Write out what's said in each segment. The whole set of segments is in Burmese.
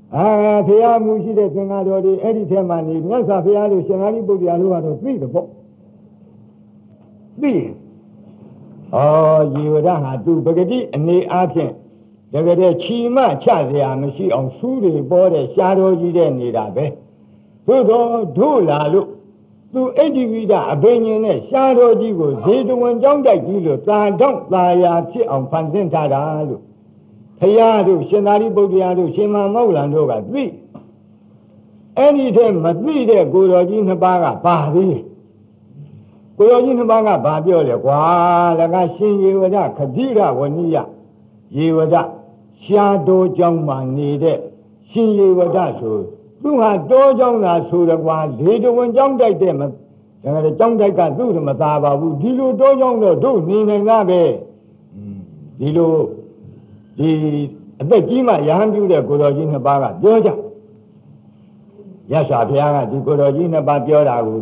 ဖရာမှုရှိတဲ့သင်္ဃာတော်တွေအဲ့ဒီထဲမှာနေမြတ်စွာဘုရားတို့ရှင်သာရိပုတ္တရာတို့ကတော့သိတယ်ပေါ့သိရေဝဒဟာသူပဂတိအနေအားဖြင့်တကယ်တည်းချီမချเสียမရှိအောင်စူးတွေပေါ်တဲ့ရှားတော်ကြီးတဲ့နေတာပဲသို့တော့တို့လာလို့သူအဋ္ဌိဝိဒအဘိညာဉ်နဲ့ရှားတော်ကြီးကိုဇေတဝန်ကြောင်းတိုက်ကြီးလို့သာတော့သာယာဖြစ်အောင်ဖန်ဆင်းထားတာလို့ဘုရားတို့ရှင်သာရိပုတ္တရာတို့ရှင်မမောဂလန်တို့ကသိအဲ့ဒီထဲမသိတဲ့ကိုတော်ကြီးနှစ်ပါးကပါသေးကိုတော်ကြီးနှစ်ပါးကဘာပြောလဲကွာလကရှင်ယေဝဒခတိရဝဏိယယေဝဒရှားတော်ကြောင်းမှနေတဲ့ရှင်ယေဝဒဆိုသူဟာတော်ကြောင်းသာဆိုရကွာလေတဝန်ကြောင်းတိုက်တဲ့ဒါကကြောင်းတိုက်ကသူ့မသာပါဘူးဒီလိုတော်ကြောင်းတော့တို့နေနိုင်တာပဲဒီလိုဒီအသက်ကြီးမှရဟန်းပြုတဲ့ကိုတော်ကြီးနှစ်ပါးကပြောကြရသော်ဘုရားကဒီကိုတော်ကြီးနှစ်ပါးပြောတာကို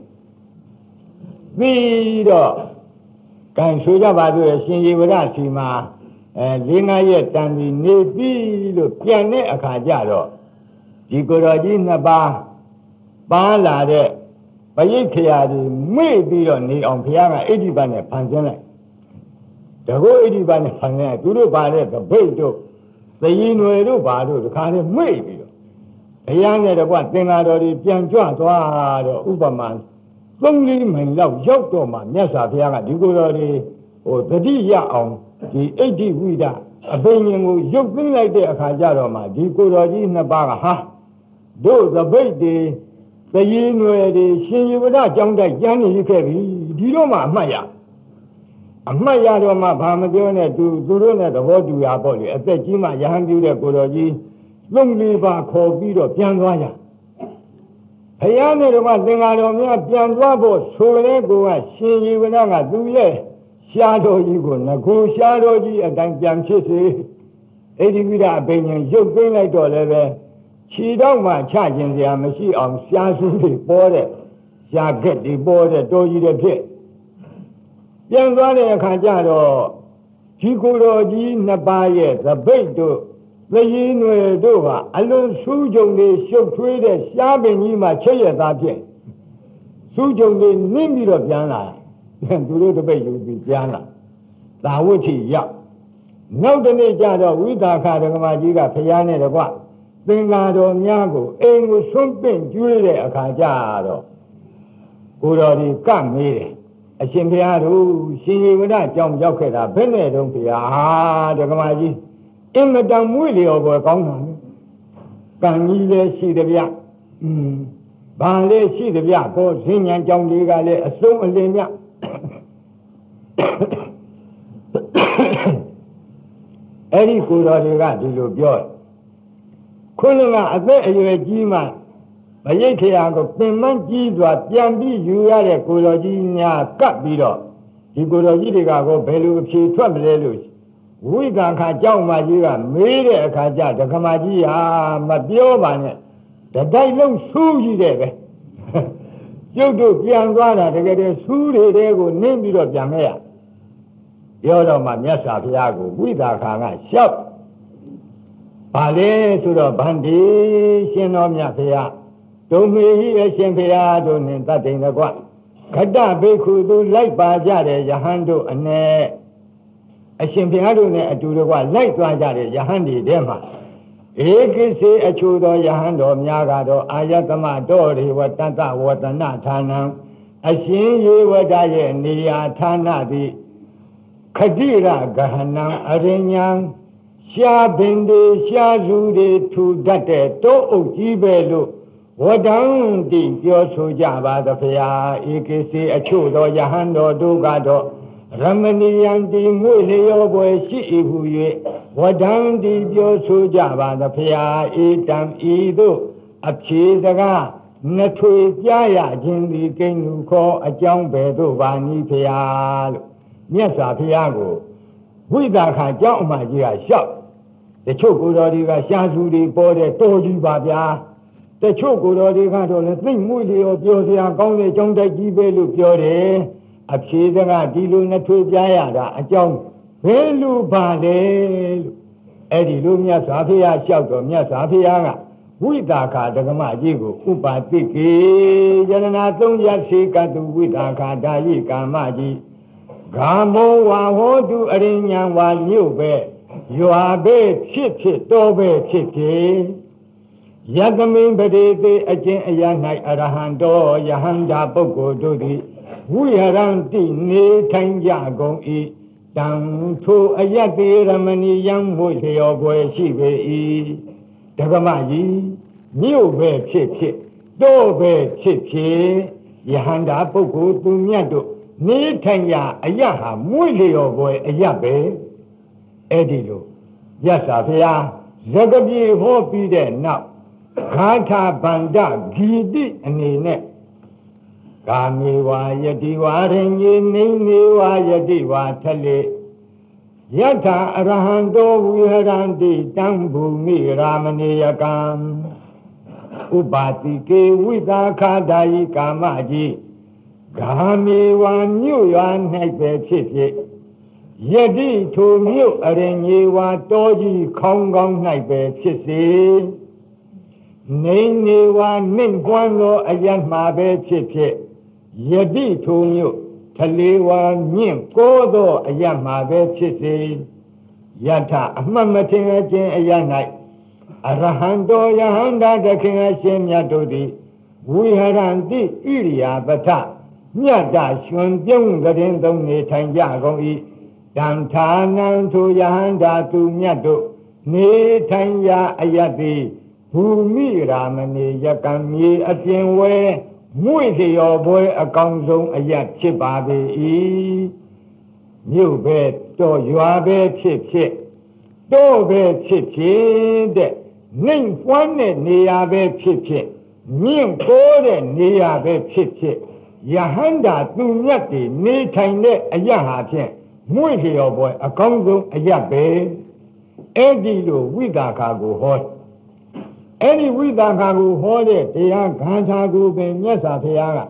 ပြီးတော့ကံဆိုကြပါလို့ရှင်ယေဝရစီမှာ၄-၅ ရက်တန်ပြီးနေပြီလို့ပြန်တဲ့အခါကျတော့ဒီကိုတော်ကြီးနှစ်ပါးပါလာတဲ့ပရိက္ခရာတွေမေ့ပြီးတော့နေအောင်ဘုရားကဣတိပတ်နဲ့ဖန်ဆင်းလိုက်တကောဣတိပတ်နဲ့ဖန်ဆင်းလိုက်သူတို့ပါတဲ့ဗိတ်တို့သยีနွယ်တို့ပါတို့တခါနဲ့မေ့ပြီးတော့ဘုရားနဲ့တကွသင်္ဃာတော်တွေပြန်ကြွသွားတော့ဥပမာ3-4 မိုင်လောက်ရောက်တော့မှမြတ်စွာဘုရားကဒီကိုတော်တွေသတိရအောင်ဒီအဋ္ဌိဝိဒအဘိညာဉ်ကိုရုပ်သိမ်းလိုက်တဲ့အခါကျတော့မှဒီကိုတော်ကြီးနှစ်ပါးကဟာတို့သပိတ်တွေသยีနွယ်တွေရှင်ယေဝဒကြောင်းတိုက်ကျမ်းနေခဲ့ပြီဒီတော့မှအမှတ်ရတော့မှဘာမပြောနဲ့သူတို့နဲ့သဘောတူရပေါ့လေအသက်ကြီးမှရဟန်းပြုတဲ့ကိုတော်ကြီး3-4 ပါးခေါ်ပြီးတော့ပြန်သွားကြဘုရားနဲ့တော့သင်္ဃာတော်များပြန်သွားဖို့ဆိုတဲ့ကိုကရှင်ယေဝဒကသူရဲ့ရှားတော်ကြီးကိုငကိုရှားတော်ကြီးအတိုင်းပြန်ဖြစ်စေဣတိဝိဒအဘိညာဉ်ရုပ်သိမ်းလိုက်တော့လည်းပဲခြေတော့မှချခြင်းစရာမရှိအောင်ရှားစုတွေပေါ်တဲ့ရှားခက်တွေပေါ်တဲ့တော်ကြီးတွေဖြစ်ပြန်သွားတဲ့အခါကျတော့ဒီကိုတော်ကြီးနှစ်ပါးရဲ့သပိတ်တို့သยีနွယ်တို့ကအလွန်ဆူးကြုံတွေရှုပ်ထွေးတဲ့ရှားပင်ကြီးမှချက်ရသားဖြစ်ဆူးကြုံတွေနင်းပြီးတော့ပြန်လာသူတို့တပိတ်လူပြီးပြန်လာသာဝတိရောက်နောက်တနေ့ကျတော့ဝိသခဒကမကြီးကဖျားနဲ့တကွသင်္ဃာတော်များကိုအိမ်ကိုဆွန့်ပင့်ကျွေးတဲ့အခါကျတော့ကိုတော်ဒီကမေးတယ်အရှင်ဘုရားတို့ရှင်ယေဝဒကြောင့်ရောက်ခဲ့တာဘယ်နဲ့တုန်းဘုရားဒကမကြီးအင်မတန်မွေ့လျော်ပေါ်ကောင်းတာလေကံကြီးလည်းရှိတယ်ဗျဘာလည်းရှိတယ်ဗျကိုဈဉ္ဉံကြောင့်တွေကလည်းအစုံအလင်မြအဲ့ဒီကိုတော်တွေကဒီလိုပြောခုနကအသက်အရွယ်ကြီးမှမရိတ်ခရာကိုပင်မကြီးစွာပြန်ပြီးယူရတဲ့ကိုတော်ကြီးများကပ်ပြီးတော့ဒီကိုတော်ကြီးတွေကဘယ်လိုအဖြေထွက်မလဲလို့ဝိသခကြောင့်မကြီးကမေးတဲ့အခါကျဒကမကြီးဟာမပြောပါနဲ့တတိုက်လုံးဆူးကြီးတဲ့ပဲကျုပ်တို့ပြန်သွားတာတကယ်တည်းဆူးတွေကိုနင်းပြီးတော့ပြန်ခဲ့ရပြောတော့မှမြတ်စွာဘုရားကိုဝိသခကလျှောက်ပါလေဆိုတော့ဗန္ဒီရှင်တော်မြတ်ဘုရားဒုမေဟိအရှင်ဘုရားတို့နှင့်တတ်တိန်တကွခတ္တဘိက္ခုသူလိုက်ပါကြတဲ့ယဟန်တို့အ ਨੇ အရှင်ဘုရားတို့နဲ့အတူတကွလိုက်သွားကြတဲ့ယဟန်တွေထဲမှာဧကိစေအချို့သောယဟန်တော်များကတော့အာယတမတော်ရေဝတ္တဝတ္တနာဌာနံအရှင်ယေဝဒရဲ့နေရာဌာနသည်ခတိရဂဟနံအရိညာရှားပင်တွေရှားလူတွေထူတတ်တဲ့တောအုပ်ကြီးပဲလို့ဝတ္တံတိပြောဆိုကြပါသဗျာဧကိစေအချို့သောယဟန်တော်တို့ကတော့ရမဏီယံတိငွေလျောပွဲရှိ၏ဟု၍ဝဒံတိပြောဆိုကြပါသဖျာဧတံဤသို့အဖြေစကားနှစ်ထွေကြားရခြင်းသည်ကိန်းလူခေါ်အကြောင်းပဲသို့ပါနည်းဖျာလို့မြတ်စွာဘုရားကိုဝိသခကြောင့်အမှကြီးကလျှောက်တချို့ကိုယ်တော်တွေကရှားစုတွေပေါ်တဲ့တော်ကြီးပါဗျာတချို့ကိုယ်တော်တွေကတော့လည်းသိမ့်မွေ့လျောပြောစရာကောင်းတဲ့ကြောင်းတိုက်ကြီးပဲလို့ပြောတယ်အဖြေစကားဒီလိုနှစ်ထွေပြရတာအကြောင်းဘယ်လိုပါလဲလို့အဲ့ဒီလိုမြတ်စွာဘုရားလျှောက်တော်မြတ်စွာဘုရားကဝိသခာဒကမကြီးကိုဥပါတိကေယရဏသုံးရစေကတုဝိသခာဒါယိကာမကြီးဂါမောဝါဟောတုအရိညာဝါမြို့ပဲရွာပဲဖြစ်ဖြစ်တော်ပဲဖြစ်ဖြစ်ယတမိန်ပတိသေအကျင့်အရာ၌အရဟံတော်ယဟန္တာပုဂ္ဂိုလ်တို့သည်ဝိဟရန္တိနေထိုင်ကြကုန်၏တံထိုအယတ္တိရမဏီယံမွေလျော်ပွဲရှိပေ၏ဒကမကြီးမြို့ပဲဖြစ်ဖြစ်တော်ပဲဖြစ်ဖြစ်ယဟန္တာပုဂ္ဂိုလ်သူမြတ်တို့နေထိုင်ရာအယဟာမွေလျော်ပွဲအယပဲအဲ့ဒီလိုမြတ်စွာဘုရားဇဂပြေဟောပြီးတဲ့နောက်ဂါထာဗန္ဒဂီတိအနေနဲ့ကာမေဝါယတိဝါရင်ကြီးနေနေဝါယတိဝါထလေယထာအရဟံတောဝိဟရန္တိတံဘူမိရာမဏေယကံဥပါတိကေဝိသခာဒါယိကာမကြီးဂါမေဝါမြို့ရွာ၌ပဲဖြစ်ဖြစ်ယတိထိုမြို့အရင်ကြီးဝါတောကြီးခေါင်းကောင်း၌ပဲဖြစ်စေနေနေဝါနှင့်ကွမ်းသောအယတ်မှာပဲဖြစ်ဖြစ်ယတိထိုမြို့ထလေဝါမြင့်ကိုးသောအယတ်မှာပဲဖြစ်စေယထအမှတ်မထင်အခြင်းအယတ်၌အရဟံတော်ယဟန္တာတခင်အရှင်မြတ်တို့သည်ဝိဟရန္တိဣရိယာပထမြတ်တရှင်ပြုံးတဲ့သုံးနေထိုင်ကြကုန်၏တံထာနံထိုယဟန္တာသူမြတ်တို့နေထိုင်ရာအယတ်သည်ဘူမိရာမဏေယကံမြေအပြင်ဝဲမွေလျော်ပွဲအကောင်းဆုံးအယတ်ဖြစ်ပါပေ၏မြို့ပဲတော့ရွာပဲဖြစ်ဖြစ်တော့ပဲဖြစ်ဖြစ်တဲ့နှိမ်ပွားတဲ့နေရာပဲဖြစ်ဖြစ်မြင့်ကိုးတဲ့နေရာပဲဖြစ်ဖြစ်ယဟန္တာသူမြတ်တွေနေထိုင်တဲ့အယတ်ဟာဖြင့်မွေလျော်ပွဲအကောင်းဆုံးအယတ်ပဲအဲ့ဒီလိုဝိသခာကိုဟောအဲ့ဒီဝိသခာကိုဟောတဲ့တရားဂါထာကိုပင်မြတ်စွာဘုရားက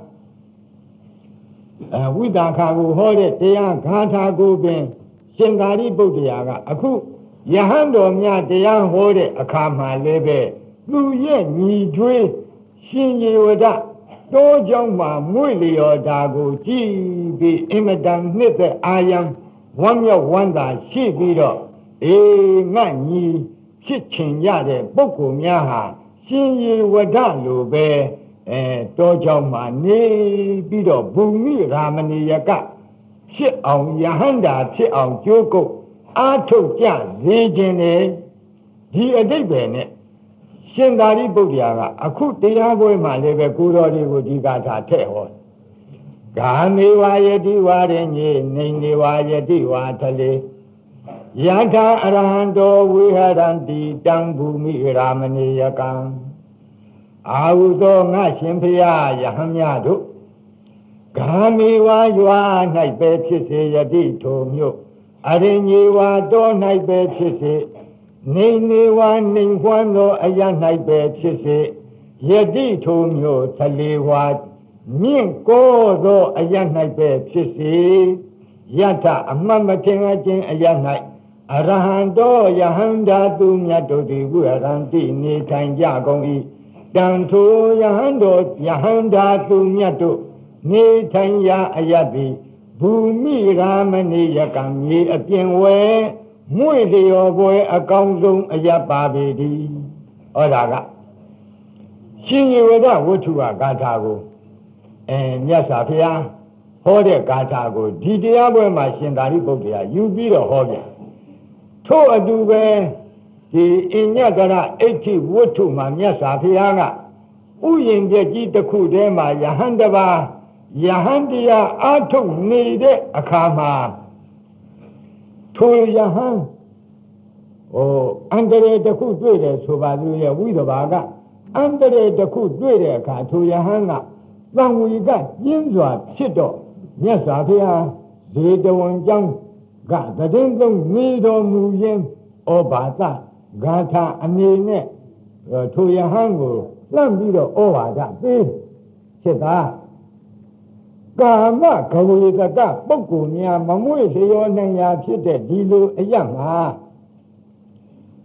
ဝိသခာကိုဟောတဲ့တရားဂါထာကိုပင်ရှင်သာရိပုတ္တရာကအခုယဟန်တော်များတရားဟောတဲ့အခါမှာလည်းပဲသူရဲ့ညီထွေးရှင်ယေဝဒတောကြောင့်မှမွေလျော်တာကိုကြည်ပြီးအင်မတန်နှစ်သက်အာယံဝမ်းမြောက်ဝမ်းသာရှိပြီးတော့ငါညီဖြစ်ချင်ရတဲ့ပုဂ္ဂိုလ်များဟာရှင်ယေဝဒလိုပဲတောကြောင့်မှနေပြီးတော့ဘူမိရာမဏေယကဖြစ်အောင်ယဟန္တာဖြစ်အောင်ကြိုးကုပ်အားထုတ်ကြစေခြင်းနဲ့ဒီအတိတ်ပဲနဲ့ရှင်သာရိပုတ္တရာကအခုတရားပွဲမှာလည်းပဲကိုတော်တွေကိုဒီဂါထာထည့်ဟောဂါမေဝါယတိဝါရင်ကြီးနေနေဝါယတိဝါထလေယထာအရဟံတောဝိဟရန္တိတံဘူမိရာမဏေယကံအာဟုသောငါရှင်ဖျားယဟမြတို့ဂါမေဝါရွာ၌ပဲဖြစ်စေယတိထိုမြို့အရင်ကြီးဝါတော၌ပဲဖြစ်စေနေနေဝါနှိမ်ခွမ်းသောအရ၌ပဲဖြစ်စေယတိထိုမြို့သလေဝါမြင့်ကိုးသောအရ၌ပဲဖြစ်စေယထအမှတ်မထင်အခြင်းအရ၌အရဟံတောယဟန္တာသူမြတ်တို့သည်ဝိဟရန္တိနေထိုင်ကြကုန်၏တံထိုယဟန်တော်ယဟန္တာသူမြတ်တို့နေထိုင်ရာအယတ်သည်ဘူမိရာမဏေယကံမြေအပြင်ဝဲမွေလျော်ပွဲအကောင်းဆုံးအယတ်ပါပေသည်ဟောတာကရှင်ယေဝဒဝတ္ထုဝါဂါထာကိုမြတ်စွာဘုရားဟောတဲ့ဂါထာကိုဒီတရားပွဲမှာရှင်သာရိပုတ္တရာယူပြီးတော့ဟောပြန်ထို့အတူပဲဒီအညတရအဋ္ဌိဝတ္ထုမှာမြတ်စွာဘုရားကဥယျာဉ်ပြကြီးတစ်ခုတည်းမှာယဟန်တပါယဟန်တရားအာထုတ်နေတဲ့အခါမှာထိုယဟန်အန္တရာယ်တစ်ခုတွေ့တယ်ဆိုပါလို့ရဝိသဘာကအန္တရာယ်တစ်ခုတွေ့တဲ့အခါထိုယဟန်ကသံဝေကကျင်းစွာဖြစ်တော့မြတ်စွာဘုရားဇေတဝန်ကျောင်းကတည်င်းသုံးနေတော်မူခြင်းဩဘာသဂါထာအနေနဲ့ထိုယဟန်ကိုလှမ်းပြီးတော့ဩဝါဒပေးဖြစ်တာကာမဂဝေကတပုဂ္ဂိုလ်များမမွေလျော်နိုင်ရာဖြစ်တဲ့ဒီလိုအယတ်မှာ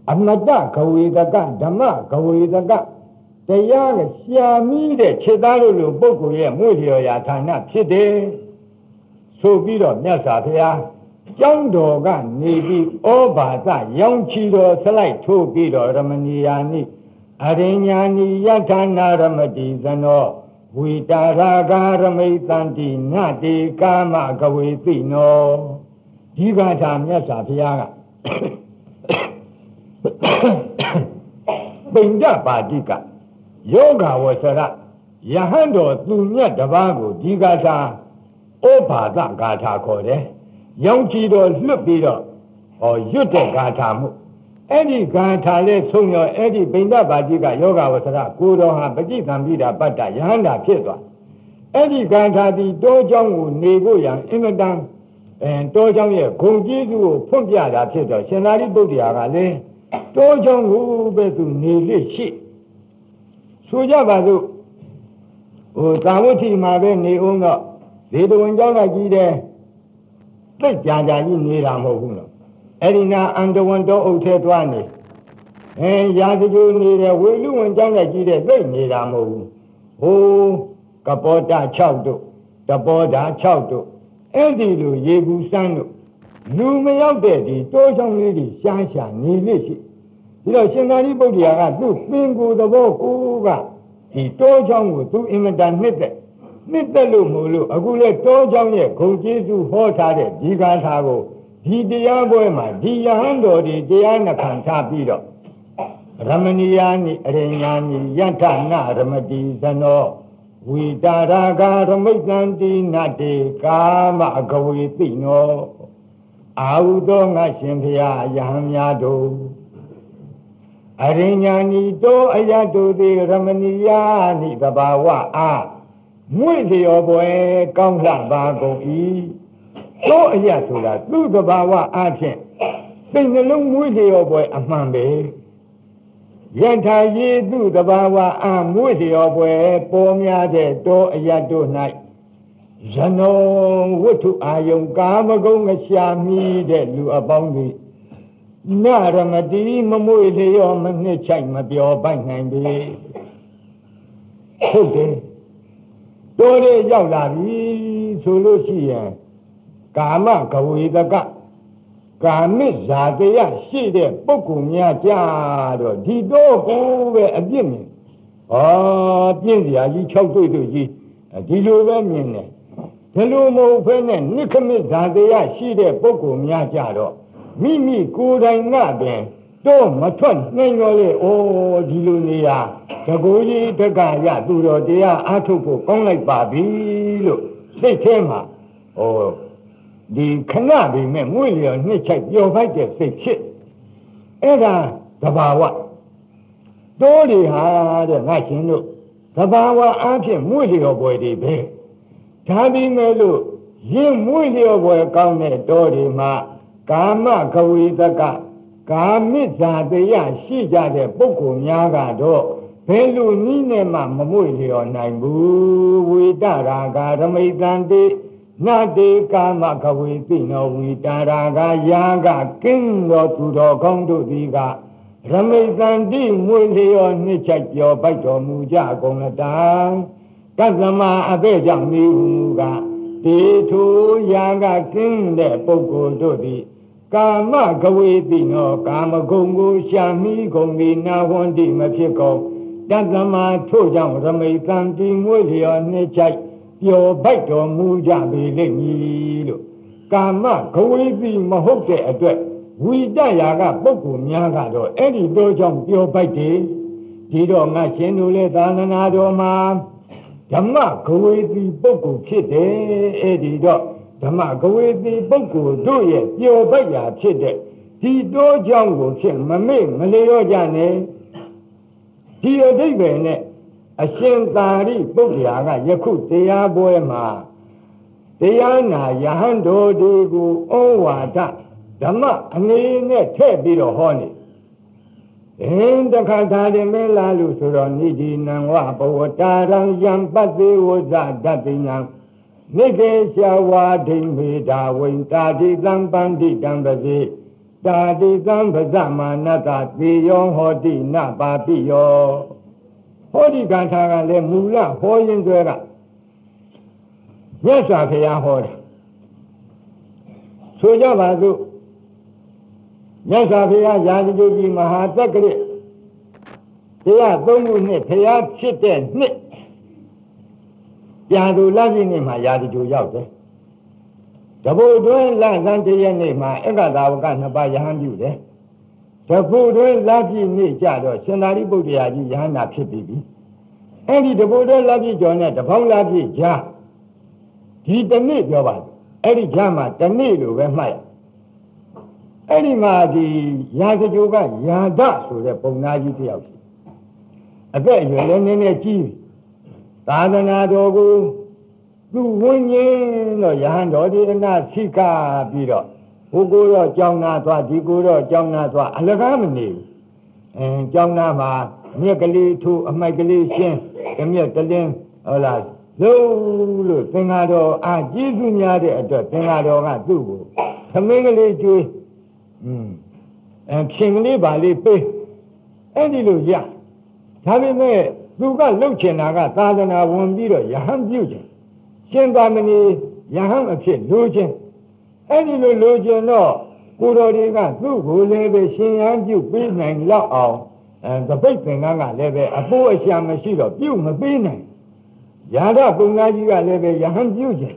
အမတကဝေဒကဓမ္မကဝေဒကတရားကရှာမိတဲ့ခြေသားလို့ပုဂ္ဂိုလ်ရဲ့မွေ့လျော်ရာဌာနဖြစ်တယ်ဆိုပြီးတော့မြတ်စွာဘုရားကျောင်းတော်ကနေပြီးဩဘာသရောင်ချီတော်ဆလိုက်ထိုးပြီးတော့ရမဏီယာနိအရိညာနိယထာနာရမတိသနောဝိတာရာဂရမိတံတိနတေကာမကဝေသိနောဒီဂါထာမြတ်စွာဘုရားကပိန္ဒပါတိကယောဂဝဆရယဟန်တော်သူမြတ်တပါးကိုဒီဂါထာဩဘာသဂါထာခေါ်တယ်ရောင်ချီတော်လွတ်ပြီးတော့ရွတ်တဲ့ဂါထာမှုအဲ့ဒီဂါထာလေးဆုံးရောအဲ့ဒီပိန္ဒပါတိကယောဂဝဆရကိုတော်ဟာပဋိသင်္ပိတာပတ္တယဟန္တာဖြစ်သွားအဲ့ဒီဂါထာဒီတောเจ้าကိုနေဖို့ရန်အင်မတန်တောเจ้าရဲ့ဂုံကျေးဇူးကိုဖွင့်ပြတာဖြစ်တော့ရှင်သာရိပုတ္တရာကလည်းတောเจ้าကိုပဲသူနေလိရှိဆိုကြပါစို့သာဝတိမှာပဲနေအောင်တော့ဇေတဝန်เจ้าကကြီးတယ်သိကြကြကြီးနေတာမဟုတ်ဘူးနော်အဲ့ဒီနာအန္တဝန်တော်အုပ်ထဲသွားနေရာဇဂိုနေတယ်ဝေလူဝန်เจ้าကကြီးတယ်သိနေတာမဟုတ်ဘူးဟိုကပောတာ6တို့တပောတာ6တို့အဲ့ဒီလိုရေဘူးစမ်းတို့လူမရောက်တဲ့ဒီတိုးချောင်းလေးတွေရှားရှားနေလိရှိပြီးတော့ရှင်သာရိပုတ္တရာကသူ့ပင်ကိုယ်သဘောကိုကဒီတိုးချောင်းကိုသူအင်မတန်နှစ်သက်လို့မို့လို့အခုလဲတိုးချောင်းရဲ့ဂုံကျေးဇူးဟောထားတဲ့ဒီဂါထာကိုဒီတရားပွဲမှာဒီယဟန်တော်ဒီတရားနှခမ်းထားပြီးတော့ရမဏီယာနိအရိညာနိယထနာရမတိသနောဝိတာရာဂရမိတံတိနတေကာမအကဝေသိနောအာဟုသောငါရှင်ဖျားယဟန်များတို့အရိညာနိတောအယတုတိရမဏီယာနိသဘာဝအားမွေ့လျော်ပွဲကောင်းလှပါကုန်၏တောအယဆိုတာသူ့သဘာဝအားဖြင့်စိတ်နှလုံးမွေ့လျော်ပွဲအမှန်ပဲယထာယေသူသဘာဝအာမွေ့လျော်ပွဲပေါ်များတဲ့တောအယတို့၌ဇနောဝတ္ထုအာယုံကာမဂုဏ်ရှာမိတဲ့လူအပေါင်းသည်နရမတိမမွေ့လျော်မနှစ်ချိုက်မပြောပိုက်နိုင်ပေဟုတ်တယ်တောရဲရောက်လာပြီဆိုလို့ရှိရင်ကာမကဝေဒကကာမိဇာတယရှိတဲ့ပုဂ္ဂိုလ်များကြတော့ဒီတော့ကိုပဲအပြစ်မြင်ပြင်းစရာကြီး6တွေ့တွေ့ကြီးဒီလိုပဲမြင်တယ်ဒီလိုမဟုတ်ဘဲနဲ့နိခမိဇာတယရှိတဲ့ပုဂ္ဂိုလ်များကြတော့မိမိကိုယ်တိုင်ကပင်တော့မထွက်နိုင်ရောလေဒီလိုနေရာတကူကြီးတက္ကရသူတော်တရားအားထုတ်ဖို့ကောင်းလိုက်ပါပြီလို့စိတ်ထဲမှာဒီခဏပေမဲ့မွေ့လျော်နှစ်ချိုက်ပျော်ဖိုက်တဲ့စိတ်ဖြစ်အဲ့ဒါသဘာဝတိုးတွေဟာတဲ့ငါရှင်တို့သဘာဝအားဖြင့်မွေ့လျော်ပွဲတွေပဲဒါပြီးမဲ့လို့ရင်းမွေ့လျော်ပွဲကောင်းတဲ့တိုးတွေမှာကာမကဝေသကကာမိဇာတယရှိကြတဲ့ပုဂ္ဂိုလ်များကတော့ဘယ်လိုနည်းနဲ့မှမမွေ့လျော်နိုင်ဘူးဝိတရာဂရမိတံတိနတေကာမကဝေသိနောဝိတာရာဂယာကကင်းတော်သူတော်ကောင်းတို့သည်ကရမိတံတိမွေလျော်နှစ်ချိုက်ပြောပိုက်တော်မူကြကုန်လတံကသမအဘဲကြောင့်နေဟုကတေထုယာကကင်းတဲ့ပုဂ္ဂိုလ်တို့သည်ကာမကဝေသိနောကာမဂုဏ်ကိုရှာမိကုန်သည်နာဝန္တိမဖြစ်ကုန်တသမထို့ကြောင့်ရမိတံတိမွေလျော်နှစ်ချိုက်ပျော်ပိုက်တော်မူကြပေလိမ့်မည်လို့ကာမဂဝေတိမဟုတ်တဲ့အတွက်ဝိတရာကပုဂ္ဂိုလ်များကတော့အဲ့ဒီတော့ကြောင့်ပျော်ပိုက်တယ်ဒီတော့ငါရှင်တို့လည်းသာသနာတော်မှာဓမ္မဂဝေတိပုဂ္ဂိုလ်ဖြစ်တယ်အဲ့ဒီတော့ဓမ္မဂဝေတိပုဂ္ဂိုလ်တို့ရဲ့ပျော်ပိုက်ရာဖြစ်တဲ့ဒီတော့ကြောင့်ကိုဖြစ်မမေ့မလျော့ကြနဲ့ဒီအဓိပ္ပာယ်နဲ့အရှင်သာရိပုတ္တရာကယခုတရားပွဲမှာတရားနာယဟန်တော်တွေကိုဩဝါဒဓမ္မအနေနဲ့ထည့်ပြီးတော့ဟောနေတခါသာတယ်မဲလားလို့ဆိုတော့နိဒီနံဝဘဝတာရံယံပတိဝဇဒတိနံနိကေရှဝါဒိမေတာဝိတာတိသံပန္တိတံပတိတာတိသံပဇမာနတသေယောဟောတိနပါပိယောဟောဒီကထာကလည်းမူလဟောရင်ဆွဲကမြတ်စွာဘုရားဟောတယ်ဆိုကြပါစို့မြတ်စွာဘုရားရာဇဂိကြီးမဟာတက္ကရာတရားသုံးခုနှစ်ဘုရားဖြစ်တဲ့နှစ်ပြန်သူလပြည့်နေ့မှာရာဇဂိရောက်တယ်တပုတ်တွင်လသန်းတရက်နေ့မှာအက္ခသာဝကနှစ်ပါးယဟန်ပြုတယ်တပုတ်တွင်လပြည့်နေ့ကြတော့ရှင်သာရိပုတ္တရာကြီးယဟန္တာဖြစ်ပြီအဲ့ဒီတပုတ်တွင်လပြည့်ကျော်နဲ့တပေါင်းလပြည့်ကြားဒီတနေ့ပြောပါအဲ့ဒီကြားမှာတနေ့လိုပဲမှတ်ရအဲ့ဒီမှာဒီရာဇဂိကယာဒဆိုတဲ့ပုံနာကြီးတယောက်ရှိအသက်အရွယ်လည်းနည်းနည်းကြီးသာသနာတော်ကိုသူဝိညာဉ်တော့ယဟန်တော်ဒီအနာသိကပြီးတော့ဟိုကိုတော့ကြောင်းနာသွားဒီကိုတော့ကြောင်းနာသွားအလကားမနေဘူးကြောင်းနာမှာမြက်ကလေးထိုးအမိုက်ကလေးရှင်းတမြက်တလင်းဟုတ်လားလို့သင်္ဃာတော်အာကျေးဇူးများတဲ့အတွက်သင်္ဃာတော်ကသူ့ကိုသမင်းကလေးကျွေးဖြင်ကလေးပါလေးပေးအဲ့ဒီလိုရဒါပေမဲ့သူကလှုပ်ချင်တာကသာသနာဝင်ပြီးတော့ယဟန်ပြုခြင်းရှင်သာမဏေယဟန်အဖြစ်လိုခြင်းအဲ့ဒီလိုလိုခြင်းတော့ကိုတော်တွေကသူ့ကိုလည်းပဲရှင်ယဟန်ပြုပေးနိုင်လောက်အောင်သပိတ်သင်္ကန်းကလည်းပဲအဖို့အရှာမရှိတော့ပြုမပေးနိုင်ယာဒပုံနာကြီးကလည်းပဲယဟန်ပြုခြင်း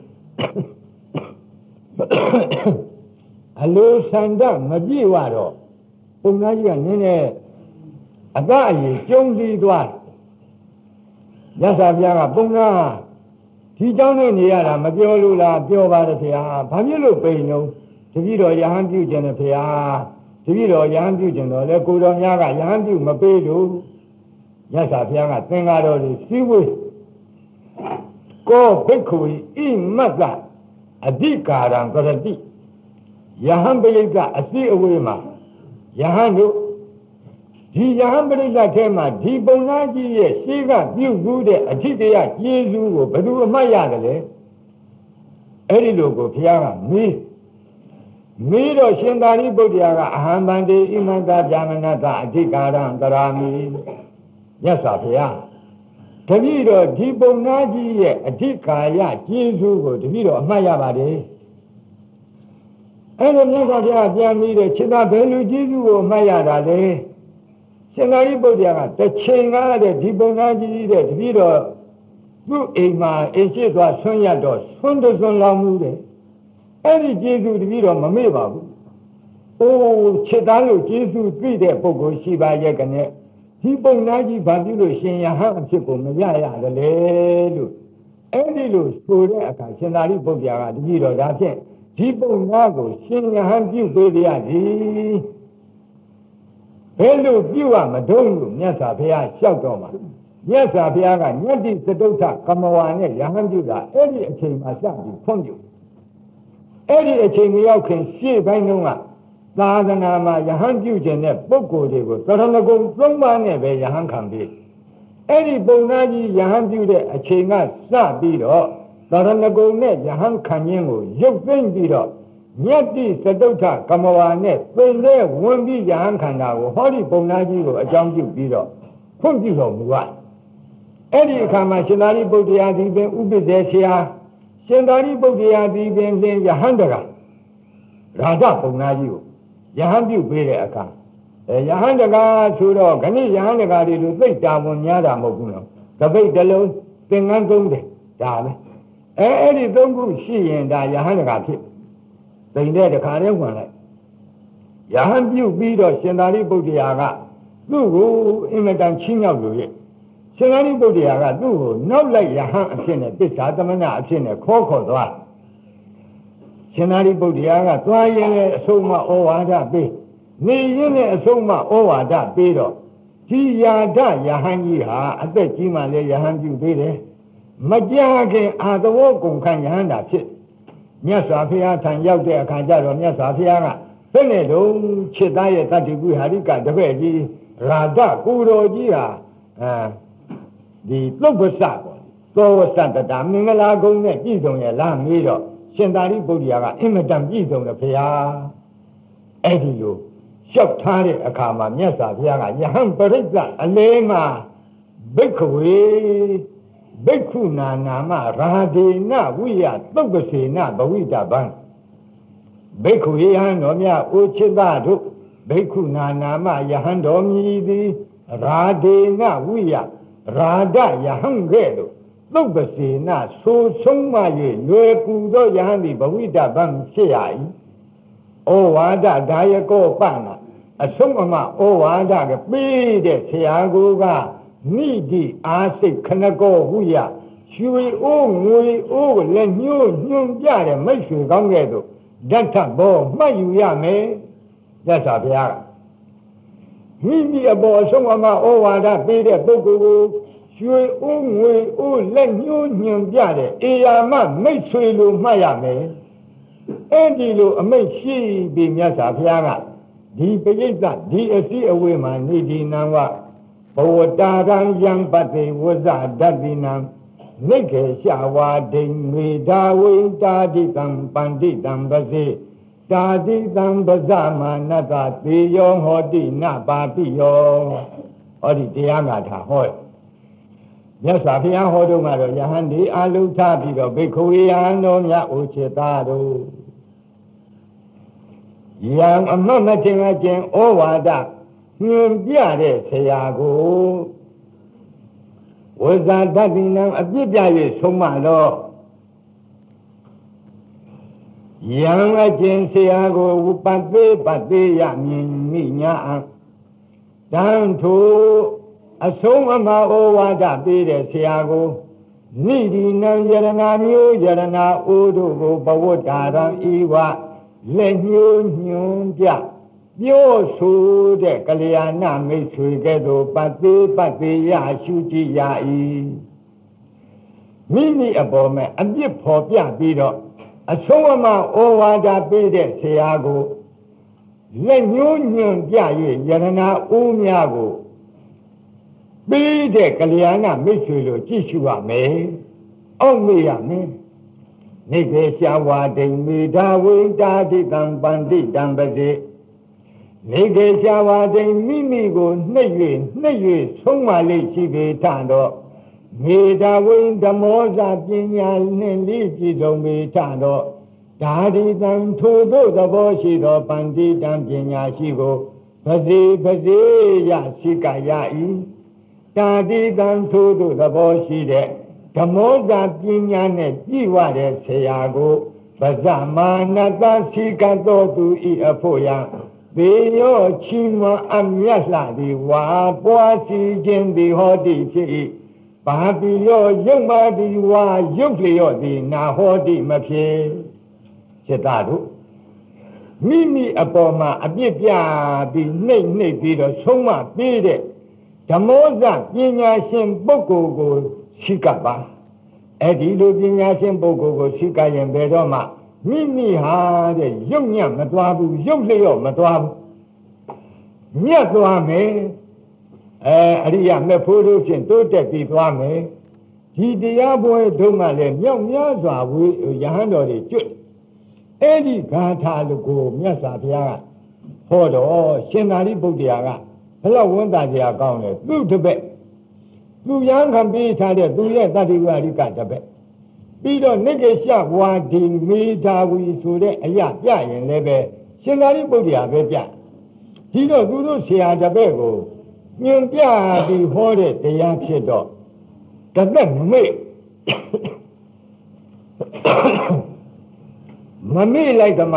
အလိုဆန္ဒမပြည့်ဝတော့ပုံနာကြီးကနည်းနည်းအကအရေးကျုံးပြီးသွားမြတ်စွာဘုရားကပုံနာဒီเจ้าနဲ့နေရတာမပြောလို့လားပြောပါတယ်ဖေဟာဘာဖြစ်လို့ပိန်လုံးတပည့်တော်ယဟန်ပြုခြင်းနဲ့ဖေဟာတပည့်တော်ယဟန်ပြုခြင်းတော့လေကိုတော်များကယဟန်ပြုမပေးလို့မြတ်စွာဘုရားကသင်္ဃာတော်တွေစည်းဝေးကောဘိက္ခုဣမတ္တအဓိကာရံကရတိယဟန်ပရိသအစီအဝေးမှာယဟန်တို့ဒီယဟန်ပရိသထဲမှာဒီပုံနာကြီးရဲ့ရှေးကပြုတ်ဘူးတဲ့အထိတရားကျေးဇူးကိုဘယ်သူအမှတ်ရတယ်လဲအဲ့ဒီလိုကိုဘုရားကမေးတော့ရှင်သာရိပုတ္တရာကအဟံဗန္တိဣမန္တဗျာမနတအဓိကာရံတရာမိမြတ်စွာဘုရားတပည့်တော်ဒီပုံနာကြီးရဲ့အဓိကာယကျေးဇူးကိုတပည့်တော်အမှတ်ရပါတယ်အဲ့လိုမြတ်စွာဘုရားပြန်ပြီးတဲ့ခြေသာဘယ်လိုကျေးဇူးကိုအမှတ်ရတာလဲရှင်သာရိပုတ္တရာကတစ်ချိန်ကားတဲ့ဒီပုံနာကြီးတဲ့တပည့်တော်သူ့အိမ်မှာအိမ်ရှိသွားဆွမ်းရတော့ဆွမ်းတဆွမ်းလောင်းမှုတဲ့အဲ့ဒီကျေးဇူးတပည့်တော်မမေ့ပါဘူး။အိုးခြေသားလို့ကျေးဇူးသိတဲ့ပုဂ္ဂိုလ်ရှိပါရဲ့ကနဲ့ဒီပုံနာကြီးဘာပြုလို့ရှင်ယဟန်အဖြစ်ကိုမရရတယ်လေလို့အဲ့ဒီလိုဆိုတဲ့အခါရှင်သာရိပုတ္တရာကတပည့်တော်ဒါဖြင့်ဒီပုံနာကိုရှင်ယဟန်ပြုပေးရသည်ဘယ်လိုပြုရမတုံးလို့မြတ်စွာဘုရားလျှောက်တော့မှာမြတ်စွာဘုရားကညတ္တိသတုဋ္ဌကမဝါနဲ့ယဟန်ပြုတာအဲ့ဒီအချိန်မှာစပြီးဖွင့်ပြုအဲ့ဒီအချိန်မရောက်ခင်ရှေ့ပိုင်းတုန်းကသာသနာမှာယဟန်ပြုခြင်းတဲ့ပုဂ္ဂိုလ်တွေကိုသရဏဂုံ၃ပါးနဲ့ပဲယဟန်ခံပြီးအဲ့ဒီပုံနာကြီးယဟန်ပြုတဲ့အချိန်ကစပြီးတော့သရဏဂုံနဲ့ယဟန်ခံခြင်းကိုရုပ်သိမ်းပြီးတော့ညတ္တိသတုဋ္ဌကမဝါနဲ့သိတဲ့ဝင်ပြီးယဟန်ခံတာကိုဟောဒီပုံနာကြီးကိုအကြောင်းပြုပြီးတော့ဖွင့်ပြတော်မူပါအဲ့ဒီအခါမှာရှင်သာရိပုတ္တရာဒီပင်ဥပ္ပဒေဆရာရှင်သာရိပုတ္တရာဒီပင်လင်ယဟန်တကရာဇပုံနာကြီးကိုယဟန်ပြုပေးတဲ့အခါယဟန်တကဆိုတော့ခဏယဟန်တကတွေလိုသိတာဝန်များတာမဟုတ်ဘူးနော်သပိတ်တစ်လုံးသင်္ကန်းသုံးတယ်ဒါပဲအဲ့ဒီသုံးခုရှိရင်ဒါယဟန်တကဖြစ်သိတဲ့တခါတည်းဝင်လိုက်ယဟန်ပြုပြီးတော့ရှင်သာရိပုတ္တရာကသူ့ကိုအင်မတန်ချင်းမြောက်လို့ရဲ့ရှင်သာရိပုတ္တရာကသူ့ကိုနောက်လိုက်ယဟန်အဖြစ်နဲ့ပစ္စာသမဏအဖြစ်နဲ့ခေါ်သွားရှင်သာရိပုတ္တရာကသွားရင်လည်းအဆုံးမဩဝါဒပေးနေရင်လည်းအဆုံးမဩဝါဒပေးတော့ဒီယာဒယဟန်ကြီးဟာအသက်ကြီးမှလည်းယဟန်ပြုသေးတယ်မကြခင်အာသဝကုန်ခံယဟန်တာဖြစ်မြတ်စွာဘုရားထံရောက်တဲ့အခါကျတော့မြတ်စွာဘုရားကဘယ်နဲ့တော့ခြေသားရဲ့တတ္တိကုဟာရိကတပည့်ကြီးရာဒကိုတော်ကြီးဟာဒီသုတ်ပ္ပစပေါ့သောဝသတ္တတာမင်္ဂလာကုံနဲ့ပြည့်စုံရဲ့လားမေးတော့ရှင်သာရိပုတ္တရာကအင်မတန်ပြည့်စုံတယ်ဖေဟာအဲ့ဒီလိုလျှောက်ထားတဲ့အခါမှာမြတ်စွာဘုရားကယဟန်ပရိစ္ဆအလေးမှာဘိက္ခဝေဘိက္ခုနာနာမရာဒေနဝိယသုတ်ပစေနဘဝိတဗံဘိက္ခုယဟန်တော်မြတ်အိုချစ်သားတို့ဘိက္ခုနာနာမယဟန်တော်မြည်သည်ရာဒေနဝိယရာဒယဟန်ကဲ့သို့သုတ်ပစေနဆိုဆုံးမ၍လွယ်ကူသောယဟန်သည်ဘဝိတဗံဖြစ်ရ၏ဩဝါဒဒါယကောပနာအဆုံးအမဩဝါဒကပေးတဲ့ဆရာကိုကနိတိအာစိတ်ခဏကောဟုယရွှေအိုးငွေအိုးလည်းညှိုးညွှန်ပြတဲ့မိတ်ဆွေကောင်းကဲ့သို့ဓာတ်ထဘောမှတ်ယူရမယ်ရသော်ဘုရားမိမိအပေါ်အဆုံးအမဩဝါဒပေးတဲ့ပုဂ္ဂိုလ်ကိုရွှေအိုးငွေအိုးလက်ညှိုးညွှန်ပြတဲ့အေယာမမိတ်ဆွေလိုမှတ်ရမယ်အဲ့ဒီလိုအမိတ်ရှိပြီးမြတ်စွာဘုရားကဒီပရိစ္ဆဒီအစည်းအဝေးမှာနေဒီနံဝဘဝတာရံယံပတိဝဇ္ဇဒတ္တိနံနိခေရှာဝါဒိမေဒါဝိတာတိတံပန္တိတံပစေတာတိတံပဇမာနတသေယောဟောတိနပါပိယောဟောဒီတရားဂါထာဟောမြတ်စွာဘုရားဟောတော့ကတော့ယဟန်ဒီအာလုထပြီးတော့ဘိက္ခုယဟန်တော်များအိုချေသားတို့ယံအမတ်မတင်အကျင့်ဩဝါဒညွန်ပြတဲ့ဆရာကိုဝဇ္ဇာတတိနံအပြစ်ပြ၍ဆုံးမတော့ယံအကျင့်ဆရာကိုပတ်သေးရမြင်မိညာတန်ထိုအဆုံးအမဩဝါဒပေးတဲ့ဆရာကိုနိဒီနံယရဏမျိုးယရဏအိုးတို့ကိုဘဝတာရံဤဝလက်ညှိုးညွှန်ပြပြောဆိုတဲ့ကလျာဏမိတ်ဆွေကဲ့သို့ပတ်သေးရရှုကြည့်ရ၏မိမိအပေါ်မှာအပြစ်ဖော်ပြပြီးတော့အဆုံးအမဩဝါဒပေးတဲ့ဆရာကိုလက်ညှိုးညွှန်ပြ၍ယရဏအိုးများကိုပေးတဲ့ကလျာဏမိတ်ဆွေလိုကြည့်ရှုရမယ်အောက်မေ့ရမယ်နိကေရှာဝါဒိမေဒါဝိတာတိတံပန္တိတံပစေနိကေရှာဝါဒိမိမိကိုနှိပ်၍ဆုံးမလေးရှိပေထတော့မေဒါဝိဓမောဇပညာနှင့်လေးကြည်ဆုံးပေထတော့ဒါဒီတံထိုတို့သဘောရှိသောပန္တိတံပညာရှိကိုပစေရရှိကရ၏ဒါဒီတံထိုတို့သဘောရှိတဲ့ဓမောဇပညာနဲ့ကြည်ဝတဲ့ဆရာကိုပဇမာနတသိကတော်သူဤအဖို့ယဘေယောချီမအမြတ်လှသည်ဝါပွားစီခြင်းသည်ဟောတိဖြစ်၏ဘာတိယောယုတ်မာသည်ဝါယုတ်လျော့သည်နာဟောတိမဖြစ်စေတတို့မိမိအပေါ်မှာအပြစ်ပြပြီးနှိပ်ပြီးတော့ဆုံးမပေးတဲ့ဓမောဇပညာရှင်ပုဂ္ဂိုလ်ကိုရှိကပါအဲ့ဒီလိုပညာရှင်ပုဂ္ဂိုလ်ကိုရှိကရင်ဘယ်တော့မှမိမိဟာတဲ့ရုပ်ညံ့မသွားဘူးရုပ်လျော့မသွားဘူးညက်သွားမယ်အရိယာမေဖို့တို့ဖြင့်တိုးတက်ပြီးသွားမယ်ဒီတရားပွဲတို့မှလည်းမြောက်များစွာဝေယဟန်တော်တွေကျွတ်အဲ့ဒီဂါထာလူကိုမြတ်စွာဘုရားကဟောတော့ရှင်သာရိပုတ္တရာကဘယ်လောက်ဝန်တာကြကောင်းလဲသူ့တပည့်သူရန်ခံပေးထားတဲ့သူရဲ့တတ္တိဝရိကတပည့်ပြီးတော့နိကေရှဝါဒီမေဒါဝီဆိုတဲ့အရာပြရင်လည်းပဲရှင်သာရိပုတ္တရာပဲပြဒီတော့သူတို့ဆရာတပည့်ကိုညွန်ပြပြီးဟောတဲ့တရားဖြစ်တော့တသက်မမေ့လိုက်ကမှ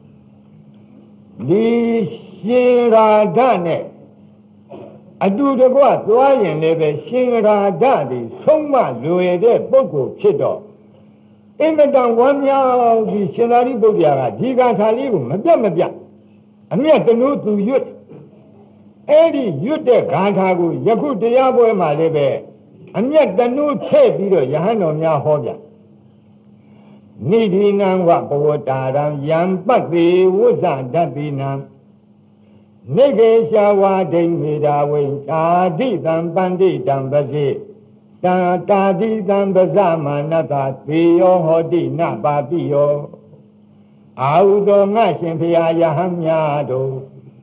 ဒီရှင်ရာဓနဲ့အတူတကွသွားရင်လည်းပဲရှင်ရာဓသည်ဆုံးမလွယ်တဲ့ပုဂ္ဂိုလ်ဖြစ်တော့အင်မတန်ဝမ်းမြောက်ပြီးရှင်သာရိပုတ္တရာကဒီဂါထာလေးကိုမပြတ်အမြတ်တနုသူရွတ်အဲ့ဒီရွတ်တဲ့ဂါထာကိုယခုတရားပွဲမှာလည်းပဲအမြတ်တနုထည့်ပြီးတော့ယဟန်တော်များဟောပြနိဒိနံဝဘဝတာရံယံပတ္တိဝဇ္ဇဒတ္တိနံနိကေရှာဝါဒိမေဒါဝိတာတိတံပန္တိတံပစေတာတိတံပဇမာနတသေယောဟောတိနပါပိယောအာဟုသောငါရှင်ဖရာယဟန်များတို့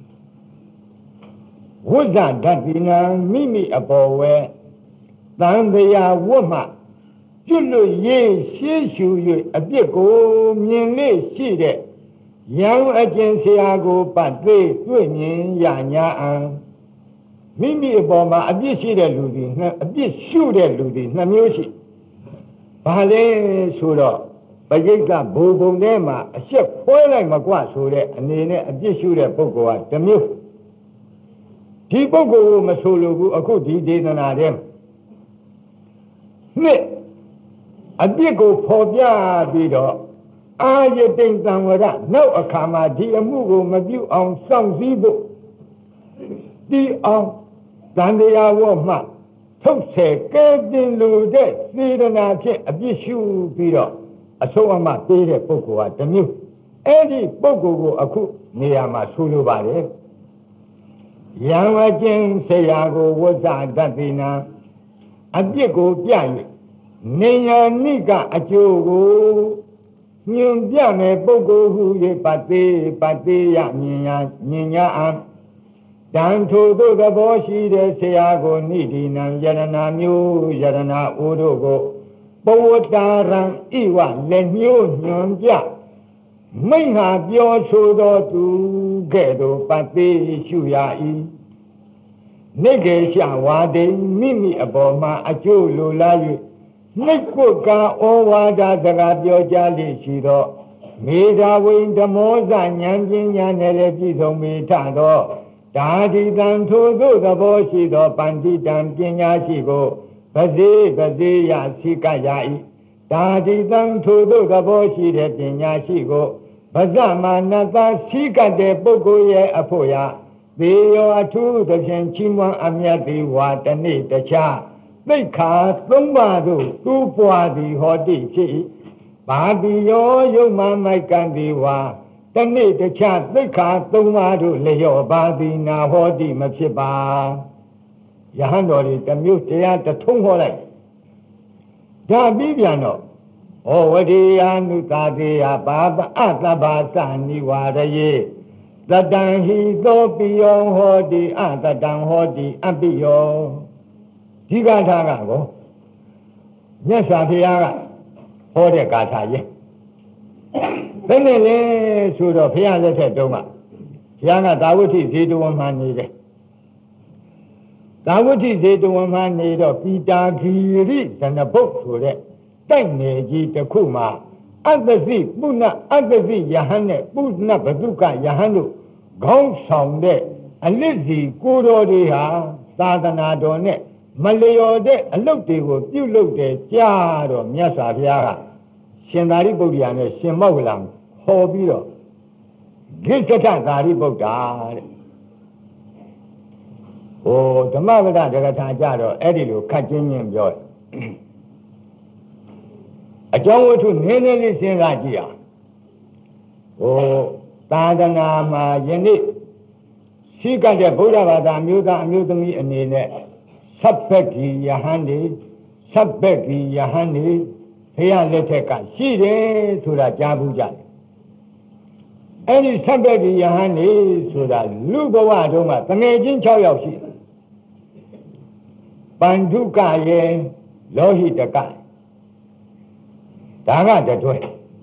ဝိဇ္ဇဓတ္တိနံမိမိအပေါ်ဝဲသံတရားဝတ်မှကျွတ်လို့ရေးရှေးရှု၍အပြစ်ကိုမြင်လေရှိတဲ့ယံအကျင့်ဆရာကိုပတ်သိတွေ့မြင်ရညာအံမိမိအပေါ်မှာအပြစ်ရှိတဲ့လူတွေအပြစ်ရှုတဲ့လူတွေနှစ်မျိုးရှိဘာလဲဆိုတော့ပရိက္ခဘုံဘုံထဲမှာအရှက်ခွဲလိုက်မကွဆိုတဲ့အနေနဲ့အပြစ်ရှုတဲ့ပုဂ္ဂိုလ်ကတစ်မျိုးဒီပုဂ္ဂိုလ်ကိုမဆိုလိုဘူးအခုဒီဒေသနာထဲမှာနှစ်အပြစ်ကိုဖော်ပြပြီးတော့အာယတိန်တံဝရနောက်အခါမှာဒီအမှုကိုမပြုအောင်စောင့်စည်းဖို့ဒီအောင်တန်တရားဝတ်မှထုတ်ဆဲကဲတင်လို့တဲ့စေတနာဖြင့်အပြစ်ရှုပြီးတော့အဆုံးအမပေးတဲ့ပုဂ္ဂိုလ်ကတစ်မျိုးအဲ့ဒီပုဂ္ဂိုလ်ကိုအခုနေရာမှာဆိုလိုပါတယ်ယံအကျင့်ဆရာကိုဝဇ္ဇတတ္တိနာအပြစ်ကိုပြ၍နေယနိကအကျိုးကိုညွန်ပြမယ်ပုဂ္ဂိုလ်ဟု၍ပတေယမြင်ညာအံတန်ထိုသို့သဘောရှိတဲ့ဆရာကိုနိဒိနံယရဏမျိုးယရဏအိုတို့ကိုပဝတ္တာရံဣဝလက်ညှိုးညွန်ပြမိန့်ဟာပြောဆိုသောသူကဲ့သို့ပတေရှုရ၏နိကေရှဝါဒိမိမိအပေါ်မှာအကျိုးလိုလား၍နှိတ်ကုတ်ကဩဝါဒစကားပြောကြားလိရှိသောမေဓဝိဓမောဇဉာဏ်ပညာနဲ့လည်းပြည့်စုံမိထသောဒါတိတံထိုသို့သဘောရှိသောပန္တိတံပညာရှိကိုပစေယစိကရ၏ဒါတိတံထိုသို့သဘောရှိတဲ့ပညာရှိကိုပဇမာနတစိကတဲ့ပုဂ္ဂိုလ်ရဲ့အဖို့ရာသေယောအထုသဖြင့်ချီးမွမ်းအမြတ်သည်ဝါတနေ့တခြားသိက္ခာသုံးပါးသို့သူ့ပွားသည်ဟောတိဖြစ်၏ဘာတိယောယုံမမိုက်ကံသည်ဝါတနေ့တခြားသိက္ခာသုံးပါးတို့လျော့ပါသည်နာဟောတိမဖြစ်ပါယဟန်တော်တွေတစ်မျိုးတရားတစ်ထုံးဟောလိုက်ဒါပြီးပြန်တော့ဩဝတိယာနုသာတေယဘာပအတ္တဘာသနိဝါရယေတတံဟိသောပိယောဟောတိအတတံဟောတိအပိယောဒီဂါထာကကောမြတ်စွာဘုရားကဟောတဲ့ဂါထာရဲ့ဘယ်နဲ့လဲဆိုတော့ဘုရားလက်ထက်တုန်းကဘုရားကသာဝတိဇေတဝန်မှနေတယ်သာဝတိဇေတဝန်မှနေတော့ပိတာဂီရိဇနဘုတ်ဆိုတဲ့တိုက်နယ်ကြီးတစ်ခုမှာအတ္တစိပုဏ္ဏအတ္တစိယဟန်နဲ့ပုဏ္ဏဘဒုကယဟန်တို့ခေါင်းဆောင်တဲ့အလစ်စီကိုတော်တွေဟာသာသနာတော်နဲ့မလျော်တဲ့အလုပ်တွေကိုပြုလုပ်တယ်ကြားတော့မြတ်စွာဘုရားကရှင်သာရိပုတ္တရာနဲ့ရှင်မောက္ကလံဟောပြီးတော့ဂိစ္ဆထသာရိပုတ္တရာတဲ့ဟိုဓမ္မပဒဒဂထာကြတော့အဲ့ဒီလိုခတ်ချင်းချင်းပြောတယ်အကြောင်းဝတ္ထုနည်းနည်းလေးစဉ်းစားကြည့်အောင်ဟိုသာသနာမှာယနေ့ရှိကတဲ့ဗုဒ္ဓဘာသာအမျိုးသားအမျိုးသမီးအနေနဲ့သဗ္ဗဂီယဟန်ဒီသဗ္ဗဂီယဟန်ဒီဘုရားလက်ထက်ကရှိတယ်ဆိုတာကြားဘူးကြတယ်အဲ့ဒီသဗ္ဗဂီယဟန်ဒီဆိုတာလူဘဝတုန်းကတငယ်ချင်း6ယောက်ရှိပန္ဓုကယေလောဟိတကဒါကတတွဲ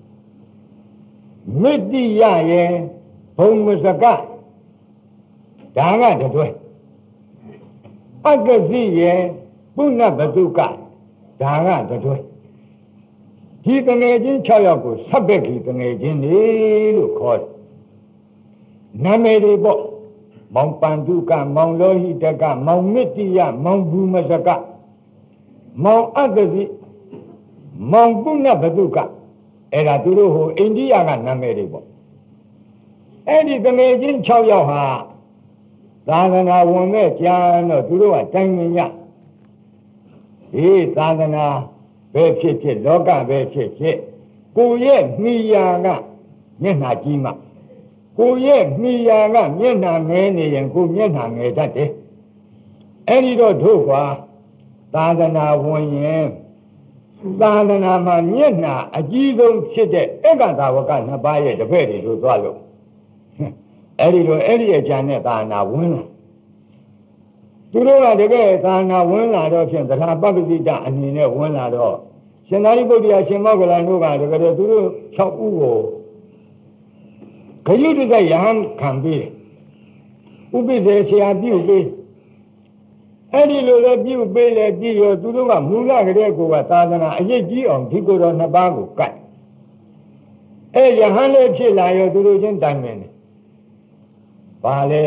မိတ္တိယယေဘုံမစကဒါကတတွဲအက္ကစီယေပုဏ္ဏဘဒုကဒါကတတွဲဒီတငယ်ချင်း6ယောက်ကိုသဗ္ဗဂီတငယ်ချင်းနေလို့ခေါ်တယ်နာမည်တွေပေါ့မောင်ပန္ဓုကမောင်လောဟိတကမောင်မိတ္တိယမောင်ဘူမစကမောင်အက္ကစီမောင်ပုဏ္ဏဘဒုကအဲ့ဒါသူတို့ဟိုအိန္ဒိယကနာမည်တွေပေါ့အဲ့ဒီတငယ်ချင်း6ယောက်ဟာသာသနာဝင်မဲ့ကြံတော့သူတို့ကတိုင်မြင်ရဒီသာသနာပဲဖြစ်ဖြစ်လောကပဲဖြစ်ဖြစ်ကိုရဲ့မိယာကမျက်နှာကြီးမှကိုရဲ့မိယာကမျက်နှာငဲနေရင်ကိုမျက်နှာငဲတတ်တယ် အဲ့ဒီတော့တို့ကွာသာသနာဝင်ရင်သာသနာမှာမျက်နှာအကြီးဆုံးဖြစ်တဲ့ဧကသာဝကနှစ်ပါးရဲ့တပည့်တွေလို့သွားလို့အဲ့ဒီအကြံနဲ့သာသနာဝင်လာသူတို့ကတကယ်သာသနာဝင်လာတော့ဖြင့်သရပပ္ပတိတအနေနဲ့ဝင်လာတော့ရှင်သာရိပုတ္တရာရှင်မောဂလန်တို့ကတကယ်သူတို့6ဦးကိုဂယုတ္တရဟန်းခံပြီးဥပိ္ပေဆရာပြုပေးအဲ့ဒီလိုလည်းပြုပေးလေပြီးရောသူတို့ကမူလကလေးကသာသနာအရေးကြီးအောင်ဒီကိုယ်တော်နှစ်ပါးကိုကတ်အဲ့ယဟန်လေးဖြစ်လာရောသူတို့ချင်းတိုင်ပင်တယ်ဘာလဲ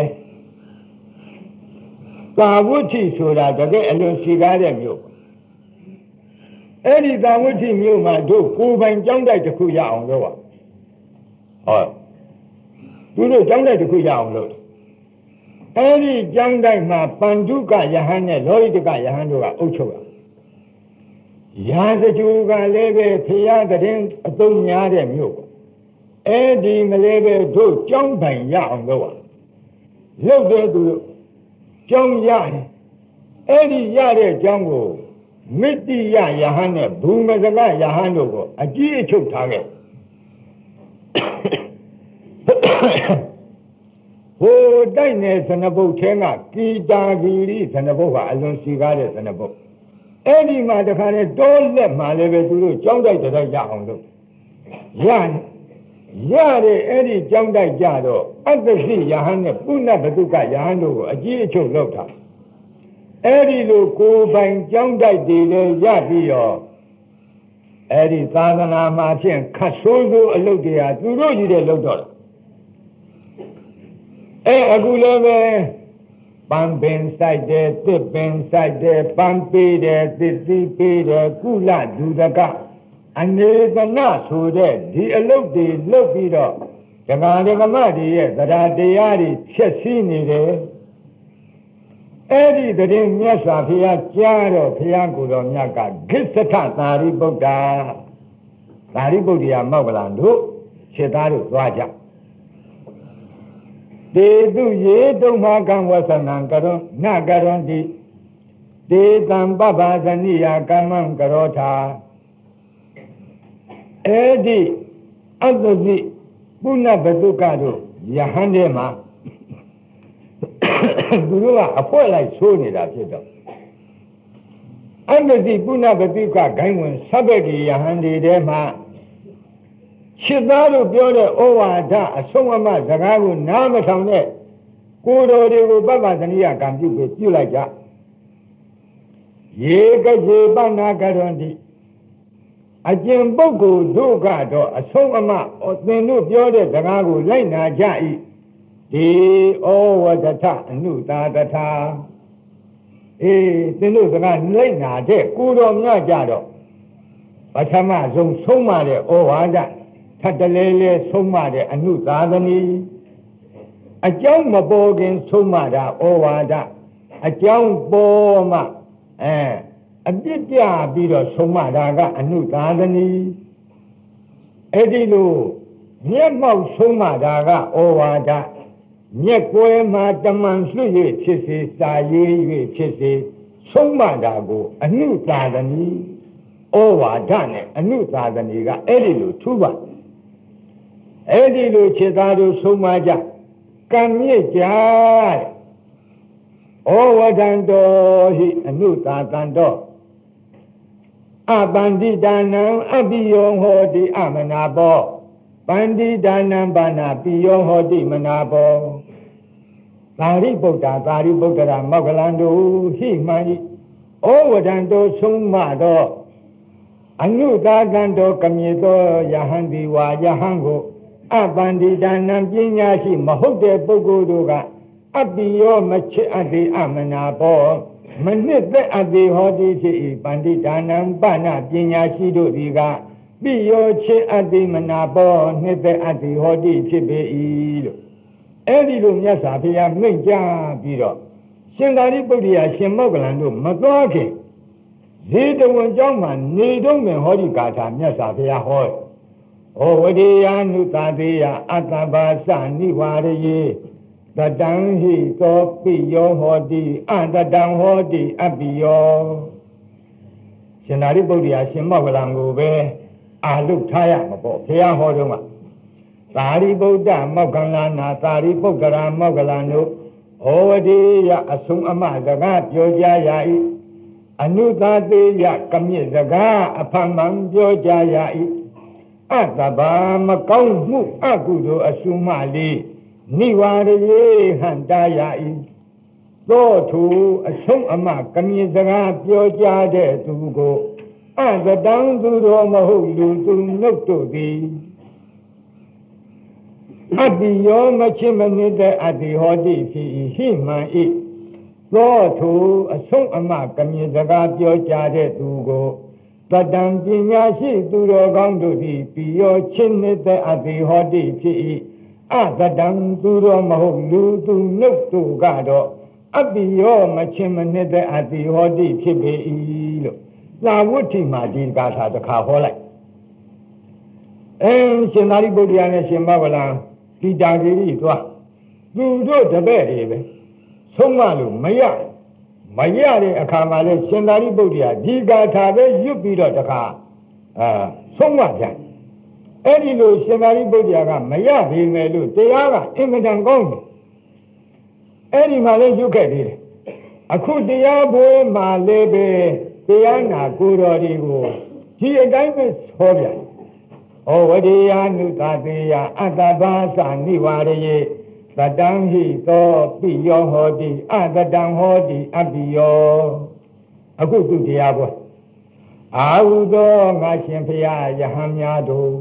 သာဝတ္ထိဆိုတာတကယ်အလွန်ရှိကားတဲ့မြို့အဲ့ဒီသာဝတ္ထိမြို့မှာတို့ကိုယ်ပိုင်ကျောင်းတိုက်တစ်ခုရအောင်လုပ်ပါဟောသူတို့ကျောင်းတိုက်တစ်ခုရအောင်လုပ်အဲ့ဒီကျောင်းတိုက်မှာပန္ဓုကယဟန်နဲ့လောဟိတကယဟန်တို့ကအုပ်ချုပ်ရရာဇဂျူကလည်းပဲဖရာတဲ့။အသုံးများတဲ့မြို့ပေါ့အဲ့ဒီမလေးပဲတို့ကျောင်းပိုင်ရအောင်လုပ်ပါလုပ်တဲ့သူတို့ကျောင်းရတယ်အဲ့ဒီရတဲ့ကျောင်းကိုမတ္တိယယဟန်နဲ့ဘူမဇကယဟန်တို့ကိုအကြီးအချုပ်ထားခဲ့ဟိုတိုက်နယ်ဇနဘုတ်ထဲကကီတာဂီရီဇနဘုတ်ကအလွန်ရှိကားတဲ့ဇနဘုတ်အဲ့ဒီမှာတခါနဲ့တောလက်မှာလည်းပဲသူတို့ကျောင်းတိုက်တဲ့ရအောင်လုပ်ရတယ်အဲ့ဒီကျောင်းတိုက်ကြတော့အတ္တရှိယဟန်နဲ့ပုဏ္ဏဘတုကယဟန်တို့ကိုအကြီးအချုပ်လုပ်တာအဲ့ဒီလိုကိုယ်ပိုင်ကျောင်းတိုက်တွေလည်းရပြီးတော့အဲ့ဒီသာသနာမှာဖြင့်ခတ်ဆိုးဆိုးအလုပ်တွေဟာသူတို့ကြီးတဲ့လုပ်တော့တယ်အခုလည်းပဲပန်းပင်ဆိုင်တယ်တစ်ပင်ဆိုင်တယ်ပန်းပေးတယ်သစ်သီးပေးတယ်ကုလဒုဒကအနေကနာဆိုတဲ့ဒီအလုပ်တွေလုပ်ပြီးတော့ဒကာဒကမတွေရဲ့တရားတရားတွေဖြစ်စည်းနေတယ်အဲ့ဒီတည်းမြတ်စွာဘုရားကြားတော့ဘုရားကိုယ်တော်မြတ်ကဂစ္ဆထသာရိပုတ္တရာမောက္ကလန်တို့ခြေသားတို့သွားကြတေတုယေတုမကံဝသနံကရောနကရွန်တိတေတံပပဇနိယကမ္မံကရောထာအဲ့ဒီအတ္တတိပုဏ္ဏဘတုကတို့ယဟန်ထဲမှာသူတို့ကအဖွဲလိုက်ဆိုးနေတာဖြစ်တော့အတ္တတိပုဏ္ဏဘတုကဂိုင်းဝင်သဗ္ဗေယဟန်တွေထဲမှာရှစ်သားတို့ပြောတဲ့ဩဝါဒအဆုံးအမစကားကိုနားမထောင်တဲ့ကိုယ်တော်တွေကိုပပဇနိယကံပြုလိုက်ကြယေကကျေပနာကရွန်တိအကျင့်ပုဂ္ဂိုလ်တို့ကတော့အဆုံးအမသင်တို့ပြောတဲ့စကားကိုလိုက်နာကြ၏ဒီဩဝဒထအနုတာတထာသင်တို့စကားလိုက်နာတဲ့ကိုယ်တော်များကြတော့ပထမဆုံးမတဲ့ဩဝါဒထပ်တလဲလဲဆုံးမတဲ့အနုသာသနီအကြောင်းမပေါ်ခင်ဆုံးမတာဩဝါဒအကြောင်းပေါ်မှအပြစ်ပြပြီးတော့ဆုံးမတာကအနုသာသနီအဲ့ဒီလိုမျက်မှောက်ဆုံးမတာကဩဝါဒမျက်ကွယ်မှာတမန်ဆွ၍ဖြစ်စေစာရေး၍ဖြစ်စေဆုံးမတာကိုအနုသာသနီဩဝါဒနဲ့အနုသာသနီကအဲ့ဒီလိုထူပါအဲ့ဒီလိုခြေသားတို့ဆုံးမကြကံမြစ်ကြဩဝဒံတော်ဟိအနုသာတံတော်အပန္တိဒါနံအပိယောဟောတိအမနာဘောပန္တိဒါနံဘာနာပိယောဟောတိမနာဘောသာရိပုတ္တရာမောက္ကလန်တို့ဟိမှန်ဤဩဝဒံတော်ဆုံးမတော်အနုသာတံတော်ကမြေတော်ယဟန်ဒီဝါယဟန်ကိုအပန္တိဒါနံပညာရှိမဟုတ်တဲ့ပုဂ္ဂိုလ်တို့ကအပိယောမချစ်အပ်သေးအမနာဘောမနှစ်သက်အပ်သေးဟောတိဖြစ်၏ပန္တိဒါနံပနာပညာရှိတို့သည်ကပိယောချစ်အပ်သေးမနာဘောနှစ်သက်အပ်သေးဟောတိဖြစ်ပေ၏လို့အဲ့ဒီလိုမြတ်စွာဘုရားမိန့်ကြားပြီးတော့ရှင်သာရိပုတ္တရာရှင်မောက္ကလန်တို့မသွားခင်ဇေတဝန်ကျောင်းမှာနေတော့မယ်ဟောဒီဂါထာမြတ်စွာဘုရားဟောဩဝဒေယနုသာသေးယအတ္တဘာသနိဝါရယေတတံဟိသောပိယောဟောတိအတတံဟောတိအပိယောရရှင်သာရိပုတ္တရာရှင်မောက္ကလံကိုပဲအာလုထားရမှာပေါ့ဘုရားဟောတော့ကသာရိပုတ္တမောက္ကလနာသာရိပုတ္တရာမောက္ကလံတို့ဩဝတိယအဆုံးအမစကားပြောကြရ၏အနုသာတေယကမြစ်စကားအဖန်မှန်ပြောကြရ၏အတ္တဘာမကောင်းမှုအကုသိုလ်အစုမှလေးနိဝရယေဟန္တာယ၏သောသူအဆုံးအမကမြစ်စကားပြောကြတဲ့သူကိုအတတံသူတော်မဟုတ်လူသူနှုတ်တို့သည်အတ္တိယောမချစ်မနစ်တဲ့အတ္တိဟောတိဖြစ်၏ဟိမှန်၏သောသူအဆုံးအမကမြစ်စကားပြောကြတဲ့သူကိုတတံပညာရှိသူတော်ကောင်းတို့သည်ပိယောချစ်နစ်တဲ့အတ္တိဟောတိဖြစ်၏အတတံသူတော်မဟုတ်လူသူနှုတ်တို့ကတော့အပိယောမချစ်မနစ်တဲ့အတ္တိဟောတိဖြစ်ပေ၏လို့သာဝတ္ထိမှာဒီကာထာတစ်ခါဟောလိုက်ရှင်သာရိပုတ္တရာနဲ့ရှင်မောက္ကလံဒီတာဂိရိသွားသူတို့တပည့်တွေပဲဆုံးမလို့မရတဲ့အခါမှာလဲရှင်သာရိပုတ္တရာဒီကာထာပဲရွတ်ပြီးတော့တခါဆုံးမပြန်အဲ့ဒီလိုရှင်သာရိပုတ္တရာကမရပေမဲ့လို့တရားကအင်မတန်ကောင်းတယ်အဲ့ဒီမှာလဲရွတ်ခဲ့သေးတယ်အခုတရားပွဲမှာလည်းပဲတရားနာကိုတော်တွေကိုဒီအတိုင်းပဲဟောပြန်ဩဝတိယနုသတေယအတ္တဘာသနိဝရယေတတံဟိသောပိယောဟောတိအတတံဟောတိအပိယောအခုသူတရားပွဲအာဟုသောငါရှင်ဖရာယဟန်များတို့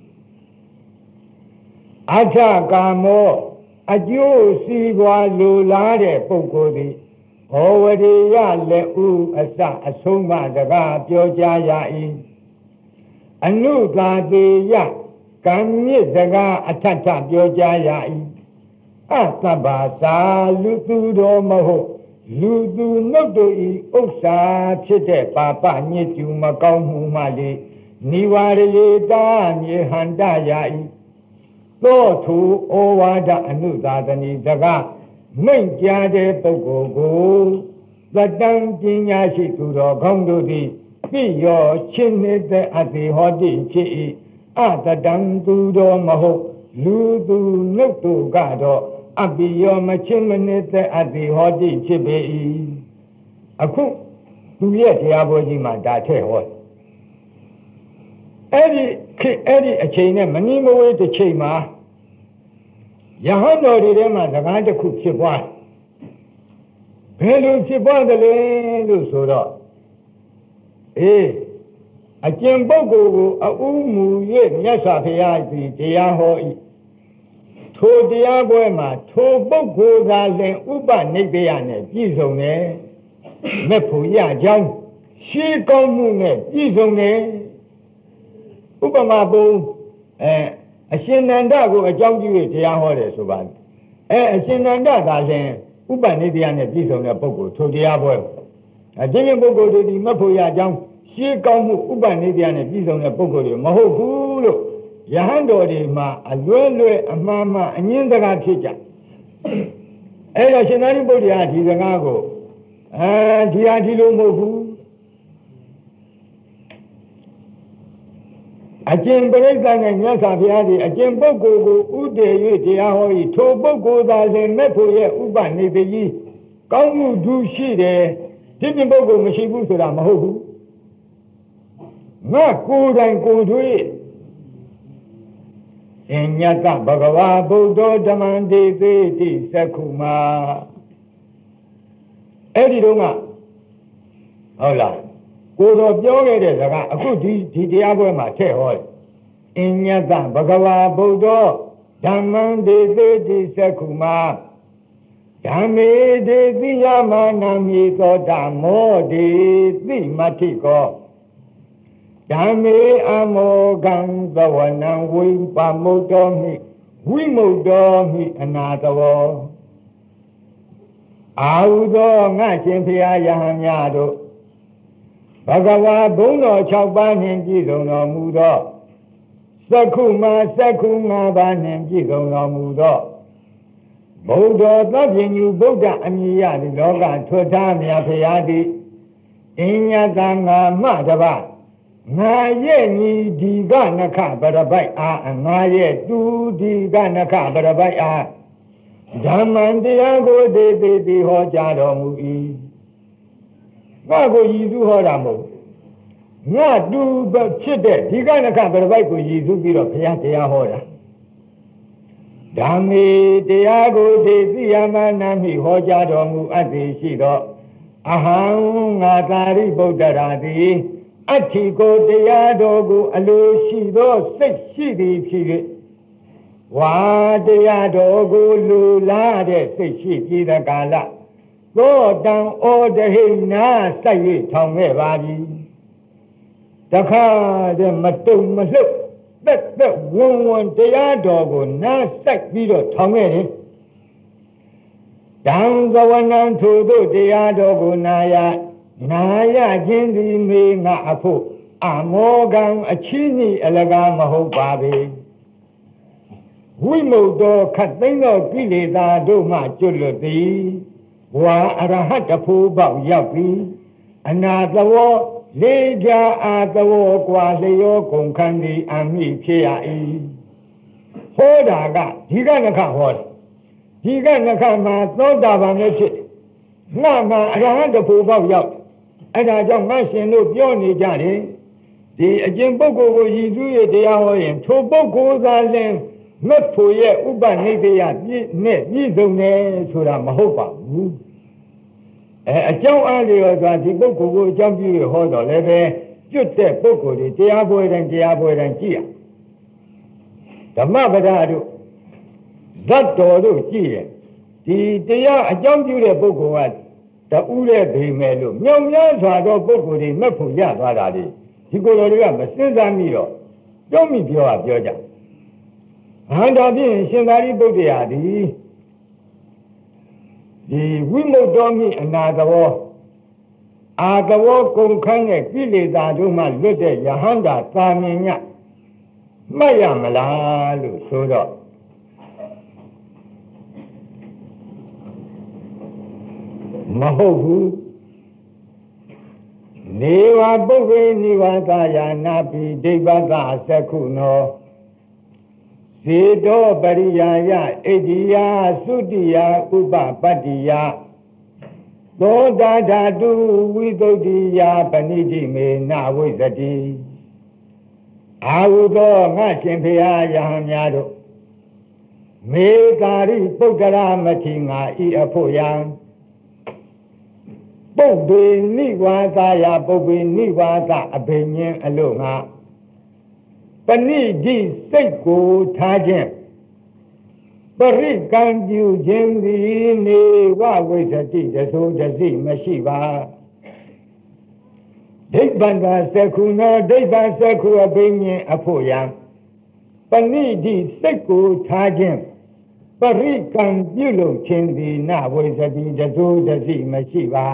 အထကာမောအကျိုးစီးပွားလိုလားတဲ့ပုဂ္ဂိုလ်သည်ဩဝတိယလက်ဥအစအဆုံးမစကားပြောကြရ၏အနုသာတေယကံမြစ်စကားအထထပြောကြရ၏အတ္တဘာသာလူသူတော်မဟုတ်လူသူနှုတ်တို့ဤဥစ္စာဖြစ်တဲ့ပါပညစ်ကျူမကောင်းမှုမှလေနိဝရယေတာမြေဟန္တရ၏သောသူဩဝါဒအနုသာသနီစကားမိန့်ကြားတဲ့ပုဂ္ဂိုလ်ကိုသတ္တံပညာရှိသူတော်ကောင်းတို့သည်ပိယောချစ်နှစ်တဲ့အတ္တိဟောတိဖြစ်၏အတတံသူတော်မဟုတ်လူသူနှုတ်တို့ကတော့အပိယောမချစ်မနှစ်တဲ့အတ္တိဟောတိဖြစ်ပေ၏အခုသူရဲ့တရားပွဲကြီးမှာဒါထည့်ဟောအဲ့ဒီအချိန်နဲ့မနီးမဝေးတစ်ချိန်မှာယဟန်တော်တွေထဲမှာစကားတစ်ခုဖြစ်ပွားဘယ်လိုဖြစ်ပွားသလဲလို့ဆိုတော့အကျင့်ပုဂ္ဂိုလ်ကိုအဥမူ၍မြတ်စွာဘုရားသည်တရားဟော၏ထိုတရားပွဲမှာထိုပုဂ္ဂိုလ်ကလည်းဥပနိဒေယနဲ့ပြည့်စုံတယ်မဲ့ဖို့ရကြောင်းရှေးကောင်းမှုနဲ့ပြည့်စုံတယ်ဥပမာပုံအရှင်နန္ဒကိုအကြောင်းပြု၍တရားဟောတယ်ဆိုပါအရှင်နန္ဒကလည်းဥပနိဒေယနဲ့ပြည့်စုံတဲ့ပုဂ္ဂိုလ်ထိုတရားပွဲဒီရင်ပုဂ္ဂိုလ်တွေဒီမဲ့ဖို့ရကြောင်းရှေးကောင်းမှုဥပနိဒေယနဲ့ပြည့်စုံတဲ့ပုဂ္ဂိုလ်တွေမဟုတ်ဘူးလို့ယဟန်တော်တွေမှာအလွဲအမှားအငင်းစကားဖြစ်ကြအဲ့တော့ရှင်သာရိပုတ္တရာဒီစကားကိုဒီလိုမဟုတ်ဘူးအကျင့်ပရိသတ်နဲ့မြတ်စွာဘုရားသည်အကျင့်ပုဂ္ဂိုလ်ကိုဥတည်၍တရားဟော၏ထိုပုဂ္ဂိုလ်သာလျှင်မဲ့ဖို့ရဲ့ဥပနိဒေယကောင်းမှုဒုရှိတယ်ဒီပြင်ပုဂ္ဂိုလ်မရှိဘူးဆိုတာမဟုတ်ဘူးငါကိုယ်တိုင်ကိုယ်တွေ့အညတဘဂဝါဗုဒ္ဓဓမ္မံဒေသေတိသက္ခုမာအဲ့ဒီတော့ကဟုတ်လားကိုယ်တော်ပြောခဲ့တဲ့စကားအခုဒီတရားပွဲမှာထည့်ဟောတယ်အညတဘဂဝါဗုဒ္ဓဓမ္မံဒေသေတိသက္ခုမာဓမ္မေဒေသိယမနာမိသောဓမ္မောဒေသိမတ္ထိကောဓမ္မေအမောကံသဝနံဝိပမုတ်တော်မိဝိမုတ်တော်မိအနာတဝောအာဟုသောငါရှင်ဖျားယဟန်များတို့ဘဂဝါဘုန်းတော်6ပါးနှင့်ပြည့်စုံတော်မူသောသက္ခုမှာသက္ခု5ပါးနှင့်ပြည့်စုံတော်မူသောဗုဒ္ဓသဗ္ဗညုဗုဒ္ဓအမည်ရသည်လောကထွတ်ထားမြတ်ဖျားသည်အင်းညတငါမတပါငါရဲ့ညီဒီကနခပရပိုက်အားငါရဲ့တူဒီကနခပရပိုက်အားဓမ္မံတရားကိုသေသေးသေးဟောကြားတော်မူ၏ငါကိုရည်စူးဟောတာမဟုတ်ငါတူဖြစ်တဲ့ဒီကနခပရပိုက်ကိုရည်စူးပြီးတော့ဘုရားတရားဟောတာဓမ္မေတရားကိုသေသိယမနာမိဟောကြားတော်မူအပ်သည်ရှိသောအဟံငါသာရိပုတ္တရာသည်အဋ္ဌိကိုတရားတော်ကိုအလိုရှိသောစိတ်ရှိသည်ဖြစ်၍ဝါတရားတော်ကိုလူလာတဲ့စိတ်ရှိပြီးတဲ့ကာလသောတံဩဒဟိနာစိုက်၍ထောင်ခဲ့ပါပြီတခါတည်းမတုံမလှုပ်သက်သက်ဝန်ဝန်တရားတော်ကိုနားစိုက်ပြီးတော့ထောင်ခဲ့တယ်တံသဝနံထိုတို့တရားတော်ကိုနာရခြင်းသည်မေငါအဖို့အမောကံအချီးနှီးအလကားမဟုတ်ပါပေဝိမု တ်သောခတ်သိမ်းသောကိလေသာတို့မှကျွတ်လွတ်သည်ဝါအရဟတဖို့ပေါက်ရောက်ပြီးအနာသဝောလေးကြအာသဝောကွာလျောကုန်ခန်းသည်အမိဖြစ်ရ၏ဟောတာကဒီကနခဟောတယ်ဒီကနခမှာသောတာပန်လည်းဖြစ်ငါမှာအရဟတဖို့ပေါက်ရောက်အဲ့ဒါကြောင့်ငါရှင်တို့ပြောနေကြတယ်ဒီအကျင့်ပုဂ္ဂိုလ်ကိုရည်စူးရတရားဟောရင်ထိုပုဂ္ဂိုလ်သာလင်မတ်ဖို့ရဲ့ဥပနိဒေယပြည့်နဲ့ပြည့်စုံတယ်ဆိုတာမဟုတ်ပါဘူးအကြောင်းအားလျော်စွာဒီပုဂ္ဂိုလ်ကိုအကြောင်းပြုရဟောတော်လည်းပဲကျွတ်တဲ့ပုဂ္ဂိုလ်တွေတရားပွဲတိုင်းကြည့်ရဓမ္မပဒတို့ဇတ်တော်တို့ကြည့်ရင်ဒီတရားအကြောင်းပြုတဲ့ပုဂ္ဂိုလ်ကတူးတဲ့ဘေမဲ့လို့မြောင်များစွာသောပုဂ္ဂိုလ်တွေမက်ဖို့ရသွားတာလေဒီကိုယ်တော်တွေကမစဉ်းစားမိတော့ပြောမိပြောကြဟန္တာဖြင့်ရှင်သာရိပုတ္တရာသည်ဒီဝိမု တ်တော်မိအနာသဘောအာသဘောကုန်ခန်းတဲ့ကိလေသာတို့မှလွတ်တဲ့ယဟန္တာသာမင်ညမှတ်ရမလားလို့ဆိုတော့မဟုတ်ဘူးနေဝပုဂ္ဂေနိဝါဒယာနာပိဒိဗ္ဗတသက္ခုနောဇေတောပရိယာယဣတိယသုတိယဥပပတ္တိယသောတာဓာတုဝိသုဒ္ဓိယပဏိတိမေနဝိဇ္ဇတိအာဟုသောငါရှင်ဖေဟာယဟန်များတို့မေကာရိပုတ္တရာမထေငါဤအဖို့ယံပုပ္ပေနိဝါဒယပုပ္ပေနိဝါဒအဘိညာဉ်အလို့ငါပဏိတိစိတ်ကိုထားခြင်းပရိကံပြုခြင်းသည်နေဝဝိသတိတဆိုတစိမရှိပါဒိဗ္ဗံသာသက္ခုနောဒိဗ္ဗံသက္ခုအဘိညာဉ်အဖို့ယံပဏိတိစိတ်ကိုထားခြင်းပရိကံပြုလုပ်ခြင်းသည်နဝိသတိတဆိုတစိမရှိပါ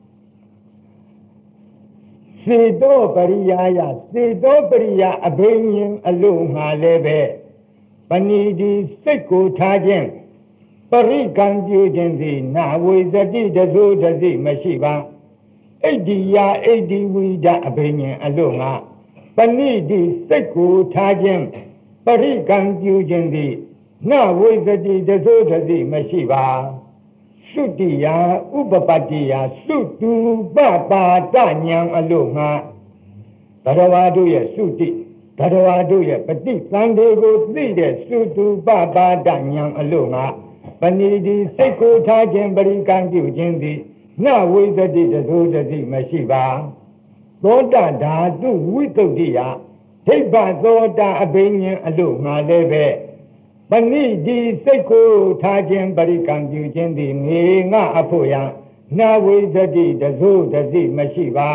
စေတောပရိယာယစေတောပရိယာအဘိညာဉ်အလို့ငါလည်းပဲပဏိတိစိတ်ကိုထားခြင်းပရိကံပြုခြင်းသည်နဝိသတိတဆိုတစိမရှိပါဣတိယဣတိဝိဒအဘိညာဉ်အလို့ငါပဏိတိစိတ်ကိုထားခြင်းပရိကံပြုခြင်းသည်နဝိသတိတဆိုတစိမရှိပါသုတိယဥပပတ္တိယသုတုပပါဒဉာဏ်အလို့ငါဘဂဝါတို့ရဲ့သုတိဘဂဝါတို့ရဲ့ပฏิသင်္ဍေကိုသိတဲ့သုတုပပါဒဉာဏ်အလို့ငါပဏိတိစိတ်ကိုထားခြင်းပရိကံပြုခြင်းသည်နဝိသတိတဆိုတစိမရှိပါသောတာဓာတုဝိသုဒ္ဓိယဒိဗ္ဗသောတာအဘိညာဉ်အလို့ငါလည်းပဲပဏိတိစိတ်ကိုထားခြင်းပရိကံပြုခြင်းသည်ငေငါအဖို့ယံနဝိသတိတဆိုတစိမရှိပါ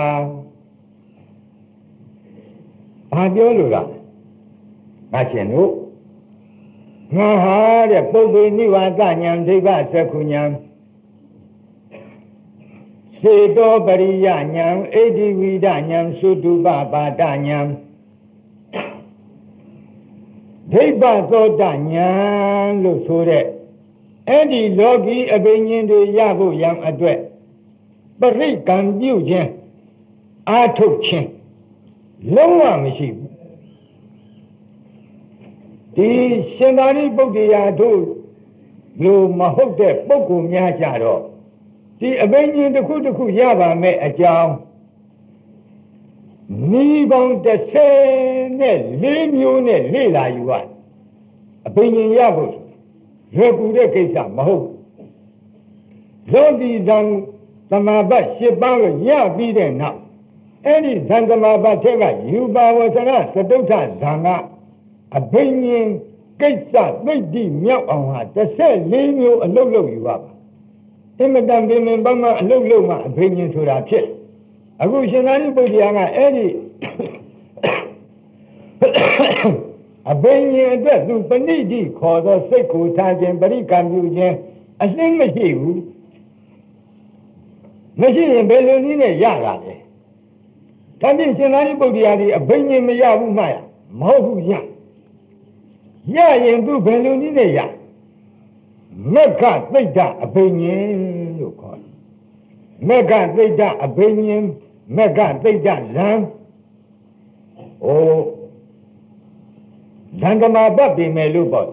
ဘာပြောလို့လားငါရှင်တို့ငါဟာတဲ့ပုပ္ပေနိဝါဒဉာဏ်ဒိဗ္ဗသက္ခုဉာဏ်စေတောပရိယဉာဏ်ဣတိဝိဒဉာဏ်သုတုပပါဒဉာဏ်ဒိဗ္ဗသောတဉာဏ်လို့ဆိုတဲ့အဲ့ဒီလောကီအဘိညာဉ်တွေရဖို့ရန်အတွက်ပရိကံပြုခြင်းအာထုတ်ခြင်းလုံးဝမရှိဘူးဒီရှင်သာရိပုတ္တရာတို့လိုမဟုတ်တဲ့ပုဂ္ဂိုလ်များကြတော့ဒီအဘိညာဉ်တစ်ခုတစ်ခုရပါမဲ့အကြောင်းနိဗ္ဗာန်14မျိုးနဲ့လေ့လာယူအဘိညာဉ်ရဖို့လွယ်ကူတဲ့ကိစ္စမဟုတ်လောကီဇံသမာပတ်7ပါးကိုရပြီးတဲ့နောက်အဲ့ဒီဇံသမာပတ်ထက်ကယူပါဝဆရာသတုဋ္ဌဇံကအဘိညာဉ်ကိစ္စသိတိမြောက်အောင်ဟာ14မျိုးအလုပ်လုပ်ယူပါအင်မတန်ပင်ပင်ပန်းပန်းအလုပ်လုပ်မှအဘိညာဉ်ဆိုတာဖြစ်အခုရှင်သာရိပုတ္တရာကအဲ့ဒီအဘိညာဉ်အတွက်သူပဏိတိခေါ်သောစိတ်ကိုထားခြင်းပရိကံပြုခြင်းအလင်းမရှိဘူးမရှိရင်ဘယ်လိုနည်းနဲ့ရတာလဲဒါဖြင့်ရှင်သာရိပုတ္တရာဒီအဘိညာဉ်မရဘူးမှမဟုတ်ဘူးရရင်သူဘယ်လိုနည်းနဲ့ရမက္ခသိတ္တအဘိညာဉ်လို့ခေါ်တယ်မက္ခသိတ္တအဘိညာဉ်မက္ခသိတ္တဇံဇံကမာပတ်ပြီမယ်လို့ပေါ့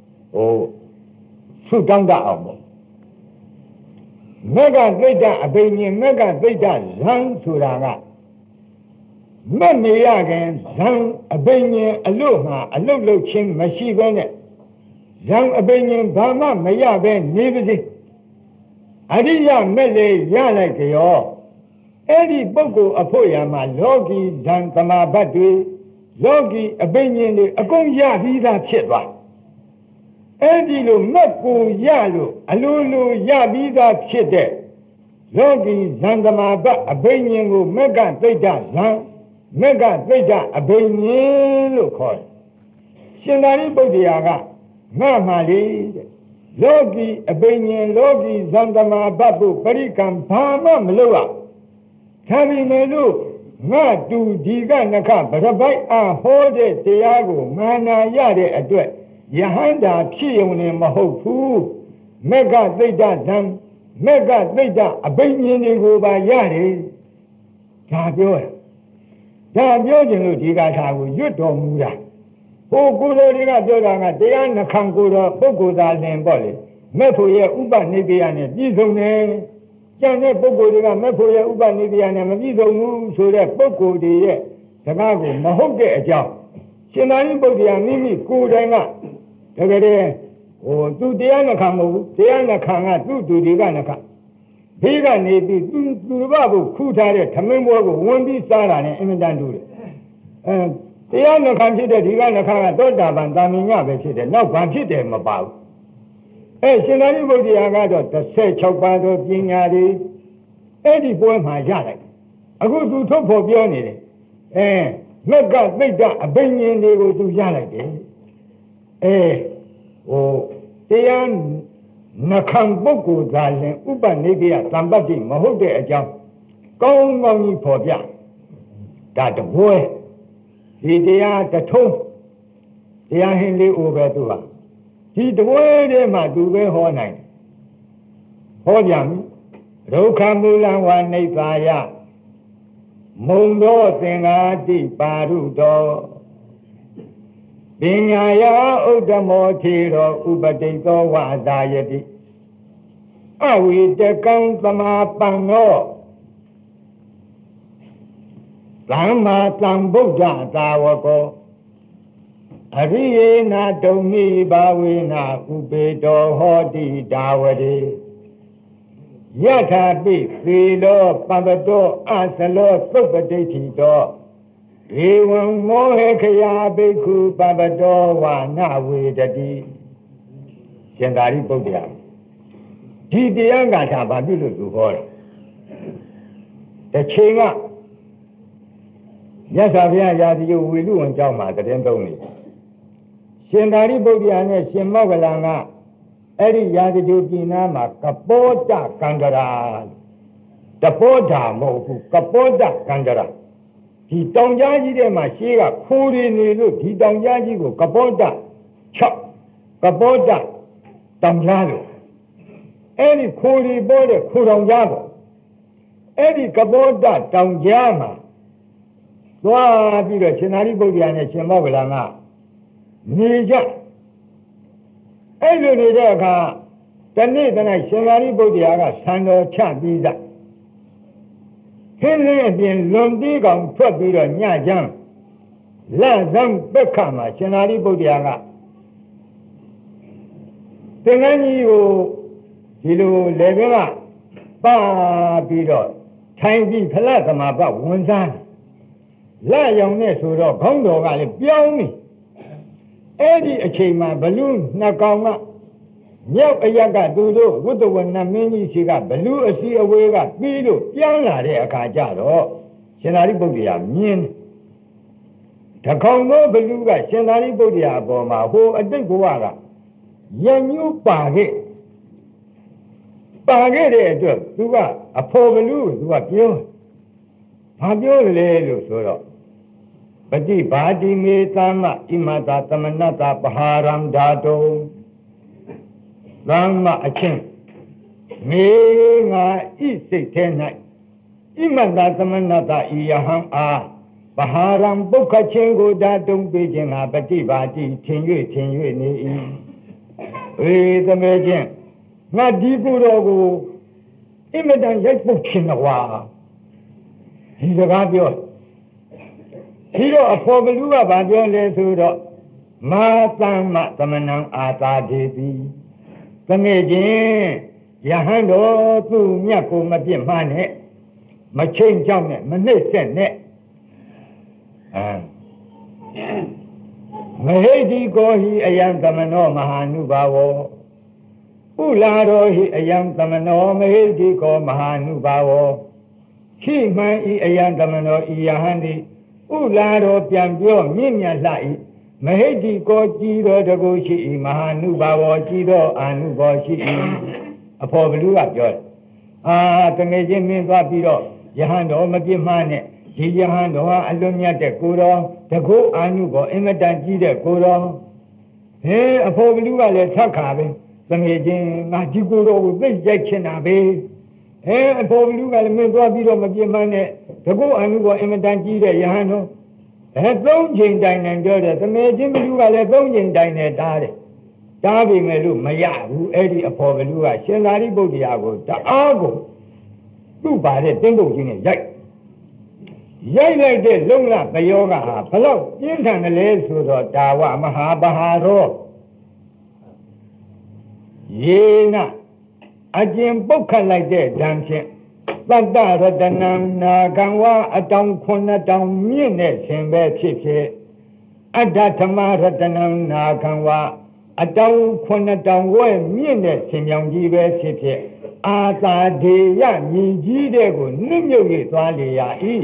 သုတောင်းတအောင်ပေါ့မက္ခသိတ္တအဘိညာဉ်မက္ခသိတ္တဇံဆိုတာကမမေရခင်ဇံအဘိညာဉ်အလို့မှာအလုတ်လုတ်ချင်းမရှိဘဲနဲ့ဇံအဘိညာဉ်ဘာမှမရပဲနေပါစေအရိယမဲ့လေရလိုက်ကြောအဲ့ဒီပုဂ္ဂိုလ်အဖို့ရမှာလောကီဇံသမာဘတ်တွေလောကီအဘိညာဉ်တွေအကုန်ရပြီးသားဖြစ်သွားအဲ့ဒီလိုမက်ကိုရလို့အလိုလိုရပြီးသားဖြစ်တဲ့လောကီဇံသမာဘတ်အဘိညာဉ်ကိုမက္ကသိတ္တဇံမက္ကသိတ္တအဘိညာဉ်လို့ခေါ်တယ်ရှင်သာရိပုတ္တရာကငါမှလေတဲ့လောကီအဘိညာဉ်လောကီဇံသမာဘတ်ကိုပရိကံဘာမှမလုပ်ရခံပြီမယ်လို့ငါတူဒီကနခဗရပိုက်အားဟောတဲ့တရားကိုမာနာရတဲ့အတွက်ယဟန္တာဖြစ်ုံနဲ့မဟုတ်ဘူးမက္ကသိတ္တဇံမက္ကသိတ္တအဘိညာဉ်တွေကိုပါရတယ်ဒါပြောခြင်းလို့ဒီကထာကိုရွတ်တော်မူတာဟိုကိုယ်တော်တွေကပြောတာကတရားနှခံကိုယ်တော်ပုဂ္ဂိုလ်သာလင်ပေါ့လေမဲ့ဖို့ရဲ့ဥပနိဒေယနဲ့ပြည့်စုံတယ်ကျန်တဲ့ပုဂ္ဂိုလ်တွေကမဲ့ဖို့ရဲ့ဥပနိဒေယနဲ့မပြည့်စုံဘူးဆိုတဲ့ပုဂ္ဂိုလ်တွေရဲ့စကားကိုမဟုတ်တဲ့အကြောင်းရှင်သာရိပုတ္တရာမိမိကိုယ်တိုင်ကတကယ်တည်းသူတရားနှခံမဟုတ်ဘူးတရားနှခံကသူ့သူတွေကနှခံဘေးကနေပြီးသူဘဘကိုခူးထားတဲ့သမင်းပွဲကိုဝင်ပြီးစားတာနဲ့အင်မတန်တူတယ်တရားနှခံဖြစ်တဲ့ဒီကနှခံကသောတာပန်တာမင်ညပဲဖြစ်တယ်နောက်ဘာဖြစ်တယ်မပါဘူးရှင်သာရိပုတ္တရာကတော့16ပါးသောပညာတွေအဲ့ဒီပွဲမှာရလိုက်အခုသူထုတ်ဖို့ပြောနေတယ်မက္ကသိတ္တအဘိညာဉ်တွေကိုသူရလိုက်တယ်တရားနှခံပုဂ္ဂိုလ်သာလင်ဥပနိဒေယသံပတ္တိမဟုတ်တဲ့အကြောင်းကောင်းကောင်းကြီးဖော်ပြဒါတပွဲဒီတရားတထုံးတရားဟင်းလေးအိုပဲသူကဒီတပွဲထဲမှာသူပဲဟောနိုင်ဟောပြန်ပြီဒုက္ခမူလံဝနိဗ္ဗာယမုံသောသင်္ဃာတိပါရုတောပညာယဥဒ္ဓမောထေရောဥပတိသောဝါသာယတိအဝိတကံသမာပံသောသမ္မာသမ္ဗုဒ္ဓသာဝကောအရိယေနတုံမိဘာဝေနဥပေတောဟောတိဒါဝတိယထာပိသေလောပပတောအသလောသုပတိဋ္ဌိတောဧဝံမောဟခယာဘိက္ခုပပတောဝါနဝေတတိရှင်သာရိပုတ္တရာဒီတရားဂါထာဘာဖြစ်လို့သူဟောတယ်တစ်ချိန်ကမြတ်စွာဘုရားရာဇဂိဝေလူဝံကျောင်းမှာတည်င်းသုံးနေရှင်သာရိပုတ္တရာနဲ့ရှင်မောဂလန်ကအဲ့ဒီရာဇဂိပြည်နာမှာကပောတကန္တရာတပောတာမဟုတ်ဘူးကပောတကန္တရာဒီတောင်ကြားကြီးထဲမှာရှေးကခိုးရနေလို့ဒီတောင်ကြားကြီးကိုကပောတ6ကပောတတောင်ကြားလို့အဲ့ဒီခိုးရီပေါ်တဲ့ခိုးတောင်ကြားပေါ့အဲ့ဒီကပောတတောင်ကြားမှာသွားပြီးတော့ရှင်သာရိပုတ္တရာနဲ့ရှင်မောဂလန်ကနေကြအဲ့လိုနေတဲ့အခါတနေ့တနေ့ရှင်သာရိပုတ္တရာကဆံတော်ချပြီးသားခင်းလင်းအပြင်လွန်တီးကောင်ထွက်ပြီးတော့ညချမ်းလက်ဇံပက္ခမှာရှင်သာရိပုတ္တရာကသင်္ကန်းကြီးကိုဒီလိုလေပင်ကပါပြီးတော့ထိုင်ပြီးဖလသမဘဝန်စားလက်ရောင်နဲ့ဆိုတော့ခေါင်းတော်ကလည်းပြောင်းနေအဲ့ဒီအချိန်မှာဘလူးနှစ်ကောင်ကမြောက်အရက်ကသူတို့ဝတ္တဝနမင်းကြီးရှိကဘလူးအစီအဝေးကပြီးလို့ပြောင်းလာတဲ့အခါကျတော့ရှင်သာရိပုတ္တရာမြင်တကောင်သောဘလူးကရှင်သာရိပုတ္တရာအပေါ်မှာဟိုအတိတ်ဘဝကရညှိုးပါခဲ့တဲ့အတွက်သူကအဖော်ဘလူးကိုသူကပြောဘာပြောလဲလို့ဆိုတော့ပฏิဘာတိမေသမဣမတာသမဏတာပဟာရံဓာတုသမ္မအချင်းမေငါဤစိတ်ထဲ၌ဣမတာသမဏတာဤယဟံအားပဟာရံပုခ္ခချင်းကိုဓာတုံပေးခြင်းငါပฏิဘာတိထင်၍နေ၏အေးသမီးချင်းငါဒီကိုယ်တော်ကိုအင်မတန်ရိုက်ပုတ်ခြင်းကွာဒီစကားပြောဒီတော့အဖော်ဘလူးကဗာပြောလဲဆိုတော့မာသမ္မသမဏံအာသာဒေတိသမီးချင်းယဟန်တော်သူ့မြတ်ကိုမပြစ်မှားနဲ့မချိန်ကြောက်နဲ့မနှိမ့်ဆက်နဲ့မဟိတိကိုဟိအယံသမနောမဟာနုဘာဝဥလာရောဟိအယံသမနောမဟိတိကိုမဟာနုဘာဝခိမှန်ဤအယံသမနောဤယဟန်တိဥလာရောပြန်ပြောမြင့်မြတ်လှ၏မဟိတိကိုကြည်တော်တကူရှိ၏မဟာနုဘာဝကြည်တော်အာနုဘောရှိ၏အဖော်ဘလူးကပြောတယ်တငယ်ချင်းမင်းသွားပြီးတော့ယဟန်တော်မပြစ်မှားနဲ့ဒီယဟန်တော်ဟာအလွန်မြတ်တဲ့ကိုတော်တကူအာနုဘောအင်မတန်ကြီးတဲ့ကိုတော်အဖော်ဘလူးကလည်းထပ်ခါပဲတငယ်ချင်းငါဒီကိုတော်ကိုသိရိုက်ချင်တာပဲအဖော်ဘလူးကလည်းမင်းသွားပြီးတော့မပြစ်မှားနဲ့တကူအာနုဘောအင်မတန်ကြီးတဲ့ယဟန်တော်သုံးချိန်တိုင်နဲ့ပြောတယ်သမီးချင်းဘလူးကလည်းသုံးချိန်တိုင်နဲ့တားတယ်တားပြီမဲ့လို့မရဘူးအဲ့ဒီအဖော်ဘလူးကရှင်သာရိပုတ္တရာကိုတအားကိုသူ့ပါတဲ့တင်းပုတ်ကြီးနဲ့ရိုက်လိုက်တဲ့လုံလသယောဂဟာဘလောက်ပြင်းထန်တယ်လဲဆိုတော့တာဝမဟာပဟာရောယေနအကျင်ပုတ်ခတ်လိုက်တဲ့ဓာန်ဖြင့်သတ္တရတနံနာကံဝအတောင်9000မြင့်တဲ့ရှင်ပဲဖြစ်အတ္တဓမ္မရတနံနာကံဝအတောင်9000ဝဲမြင့်တဲ့ရှင်ကြောင်ကြီးပဲဖြစ်အာသာဒေယမြည်ကြီးတဲ့ကိုနှိမ့်မြုပ်၍သွားလေရ၏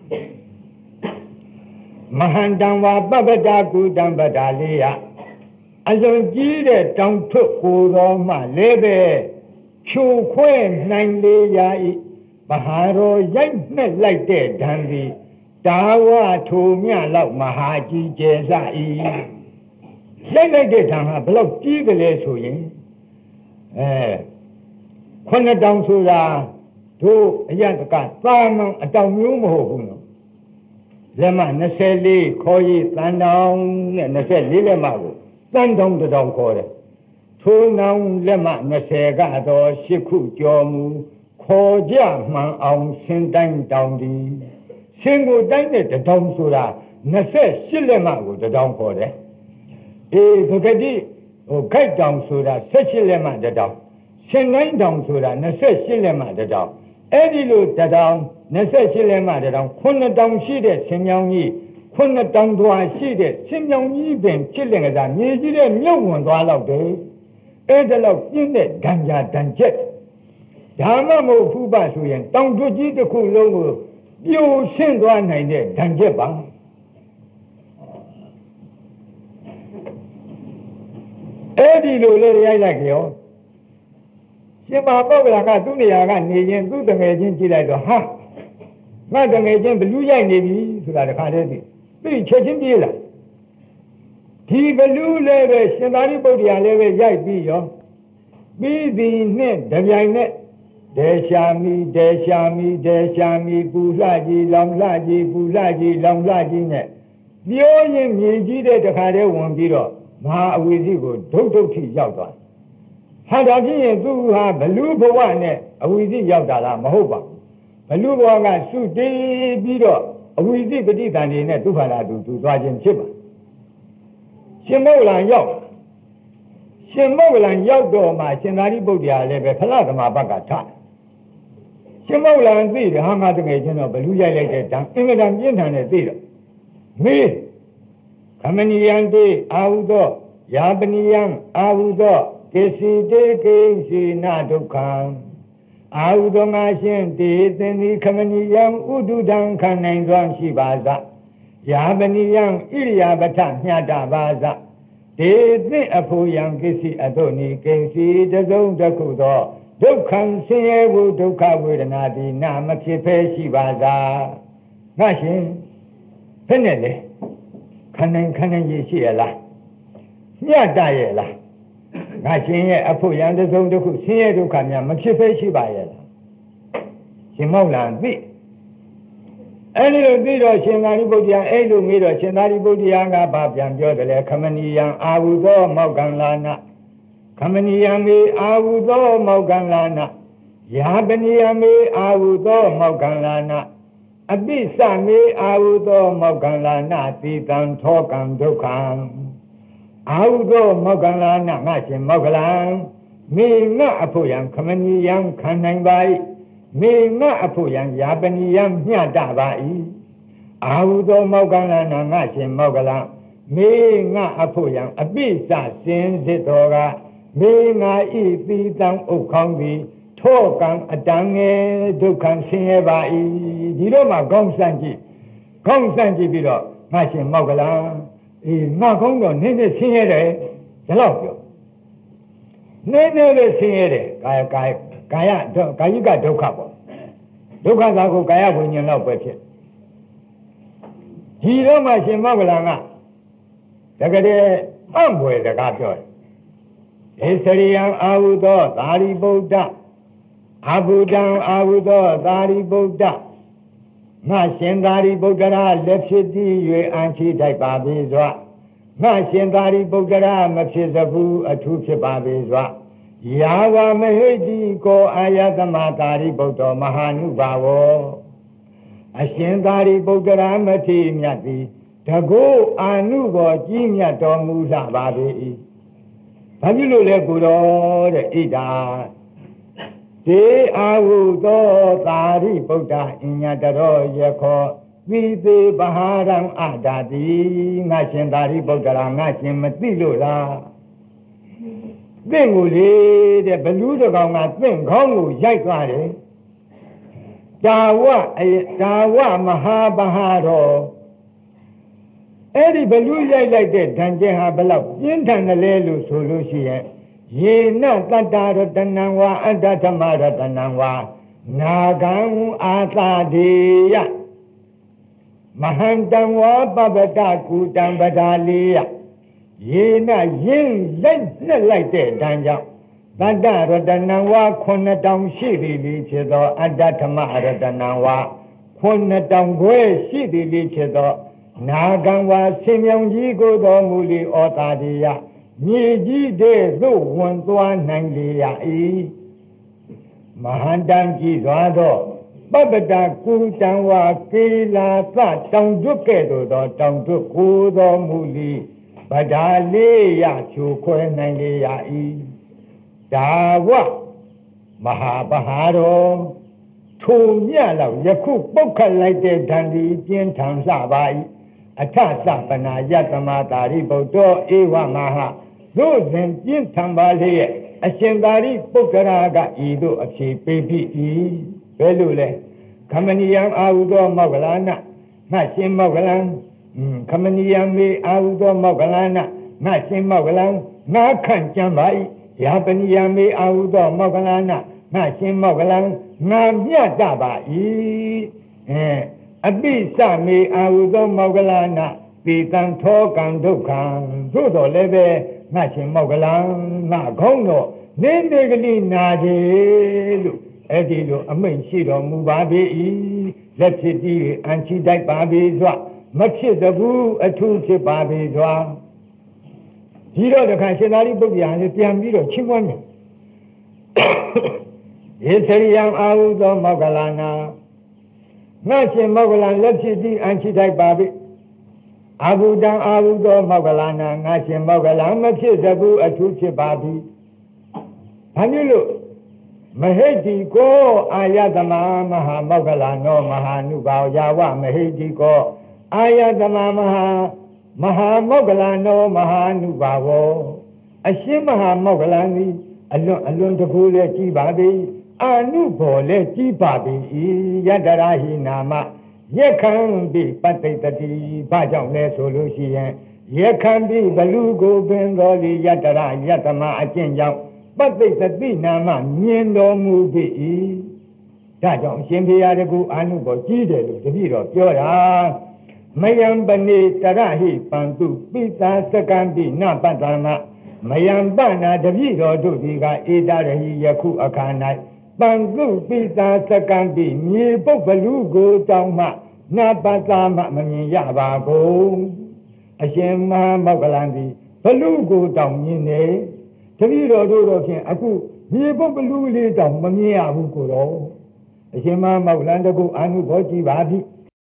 မဟန္တံဝပပ္ပတာကုတံပဒါလေးယအလွန်ကြီးတဲ့တောင်ထွတ်ကိုတော်မှလည်းပဲဖြိုခွဲနိုင်လေရ၏မဟာရောရိုက်နှက်လိုက်တဲ့ဓာန်သည်တာဝထိုမြလောက်မဟာကြီးကျယ်စ၏ရိုက်လိုက်တဲ့ဓာန်ဟာဘယ်လောက်ကြီးကြလဲဆိုရင်9000ဆိုတာတို့အရတကသာမန်အတောင်မျိုးမဟုတ်ဘူးနော်လက်မ24ခေါ်ရည်တန်တောင်နဲ့24လက်မကိုတန်တောင်တောင်ခေါ်တယ်ထိုးနောင်လက်မ20ကတော့8ခုကျော်မူခေါ်ကြမှန်အောင်ဆင်းတိုင်းတောင်ဒီဆင်းကိုတိုင်းတဲ့တောင်ဆိုတာ28လက်မကိုတောင်ခေါ်တယ်ပကတိခိုက်တောင်ဆိုတာ18လက်မတောင်ဆင်းတိုင်းတောင်ဆိုတာ28လက်မတောင်အဲ့ဒီလိုတောင်28လက်မတောင်9000ရှိတဲ့ဆင်းမြောင်းကြီး9000တွားရှိတဲ့ဆင်းမြောင်းကြီးပင်ဖြစ်လင်ကစားမြေကြီးတဲ့မြုပ်ဝင်သွားတော့တယ်အဲ့ဒါလောက်ပြင်းတဲ့ဒဏ်ရာဒဏ်ချက်ဒါမှမဟုတ်ဖူးပါဆိုရင်တောင်တွကြီးတစ်ခုလုံးကိုပြိုရှင်းသွားနိုင်တဲ့ဒဏ်ချက်ပါအဲ့ဒီလိုလေရိုက်လိုက်ကြောရှင်မပုဂ္ဂလာကသူ့နေရာကနေရင်သူ့တငယ်ချင်းကြည့်လိုက်တော့ဟာငါတငယ်ချင်းဘလူးရိုက်နေပြီဆိုတာတခါတည်းသိချက်ချင်းပြေးလာဒီဘလူးလည်းပဲရှင်သာရိပုတ္တရာလည်းပဲရိုက်ပြီးရောပြီးသည်နဲ့တပြိုင်နဲ့ Deshami, Pulaji, Longlaji, net. The only music that the Hade won't be up. Ma with you, don't teach out. Had I been to have a loop of one, a wizzy Yadala, Mahoba. A loop of a suit, beat up, a wizzy petit and in a Tufala to Sergeant Chipper. Shimola and Yaudo, my Senari Bodia, Lebe Palatama Bagata. Shimola and Zid, hung out the agent of Beluja later, England Internet Theatre. Me, Kamaniante, Audo, Yabanian, Audo, Kesi Nadukan. Audo Mashin did then the Kamanian Ududan Kanan Shibaza. Yabanian Iliabatan Yadabaza. Did the Apoyan Kesi Adoni, Kesi, the Zone Dakudo, Dukan Sewu Duka with an Adi Namakipe Shibaza. Mashin. Penele, Canan Yeshia, Yadayela. Machine a poyan the zone to see to come yan, Machife Shibayela. Shimolan B. Any of the Shinari Bodia, Elu Miro, Shinari Bodianga, Babian Jodele, Kamanian, Awudo, Moganlana. Kamaniami, Awudo, Moganlana. Yabaniami, Awudo, Moganlana. Abisa me Audo Moganlana, Titan Tokan Dukan. Audo Moganlana, Masin Mogalan. Me not Apoyan, Kamanian Kananbai. Me not Apoyan, Yabanian Yadabai. Audo Moganlana, Masin Mogalan. Me not Apoyan, Abisa Sin Zitora. Me not eat Titan Ukongi. Tokan Adange Dukan Sineba. Diroma Gongsanji Biro, Masin Mogala, Magongo, Nene Singere, the Lopio. Nene Singere, Kaya Dokabo. Dokazago Kaya when you know with it. Diroma Simogala, the Gade, Amway the Gato. Esterian Audo, Dari Boda, Abudan Audo, Dari Boda. Mashendari Bogara, Lepsidi, Anchi Babizwa. Mashendari Bogara, Machizabu, a Tuchi Babizwa. Yawa Mahedi ko Ayatamatari Boto Mahanu Bawo. Ashendari Bogara Mati Myati, Tago Anubo, Jimya Tomuza Babi. Pabilu Leguro, the Ida. De Audo Tari Buddha in Yadaro Yako, with the Baharam Adadi, Nashendari Buddha, Nasim Matilula. Then we the Beluda Ganga, then Kongu Yakwari. Dawa Mahabaharo. Eddie Beluja like that, Tanjaha Belab, Yintanalelu Solution. Ye not Tantara Tanangwa and Tatamara Tanangwa Nagang Atadiya Mahantangwa Babataku Tambadalia Ye na yin like that Tanja Tantara Tanangwa Konatang Shidi Lichido and Tatamara Tanangwa Konatang Gwe Shidi Lichido Nagangwa Simyong Yigo Domuli Otadiya Niji de zo one to one Nangia e Mahandangi Zado, Babada Kutangwa, Kila, Tang Dukedo, Tang Dukudo Muli, Badalea, Chukwe Nangia e Dawa Mahabaharo, Tunyala, Yaku Boka like the Dandi, Jin Tansabai, Atasa Pana Yatamata Riboto, Ewa Maha. Those in Jin Tambali, a Shendari Pokaraga Ido, a cheap baby, Belule, Kamanian Audo Mogalana, Masim Mogalan, Kamanian me Audo Mogalana, Masim Mogalan, Nakan Jambai, Yapanian me Audo Mogalana, Masim Mogalan, Namia Daba, Abisa me Audo Mogalana, Pitan Tokan Dukan, Dudo Leve. Masin Mogalan, Nagono, Nenegli Nadi, အဲ့ဒီလိုအမိန့်ရှိတော်မူပါပေ၏လက်ဖြစ်တည်းအန်ချီတိုက်ပါပေစွာမဖြစ်တဘူးအထူးဖြစ်ပါပေစွာဒီတော့တခါရှင်သာရိပုတ္တရာလည်းပြန်ပြီးတော့ချင်းပွားတယ်ယေသရိယံအာဟုသောမောဂလနာငါရှင်မောဂလန်လက်ဖြစ်တည်းအန်ချီတိုက်ပါပေအာဟုတံအာဟုသောမောဂလနာငါရှင်မောဂလန်မဖြစ်တဘူးအထူးဖြစ်ပါပြီဘာဖြစ်လို့မဟိတိကောအာယတမမဟာမောဂလနောမဟာနုဘောယာဝမဟိတိကောအာယတမမဟာမောဂလနောမဟာနုဘောအရှင်မဟာမောဂလန်သည်အလွန်တကူလည်းကြည်ပါသည်အာနုဘောလည်းကြည်ပါသည်ယတရာဟိနာမယက္ခံပိပတ္တိတတိဘာကြောင့်လဲဆိုလို့ရှိရင်ယက္ခံပိဘလူကိုပင်တော်လီယတရာယတမအကျင့်ကြောင့်ပတ္တိတတိနာမမြင်တော်မူပြီဒါကြောင့်အရှင်ဘုရားတကူအာနုဘောကြီးတယ်လို့တပည့်တော်ပြောတာမယံပနေတရဟိပန္တုပိသာစကံပိနပတ္တမမယံပနာတပည့်တော်တို့ဒီကဧတရဟိယခုအခါ၌ပန္တုပိသာစကံပိမြေပုတ်ဘလူကိုတောင်းမှနပတ္တမမမြင်ရပါကုန်အရှင်မဟာမောဂလန်သည်ဘလူကိုတောင်းမြင်နေတပည့်တော်တို့တော့ဖြင့်အခုမြေပုတ်ဘလူလေးတောင်မမြင်ရဘူးကိုတော့အရှင်မဟာမောဂလန်တကူအာနုဘောကြည်ပါပြီ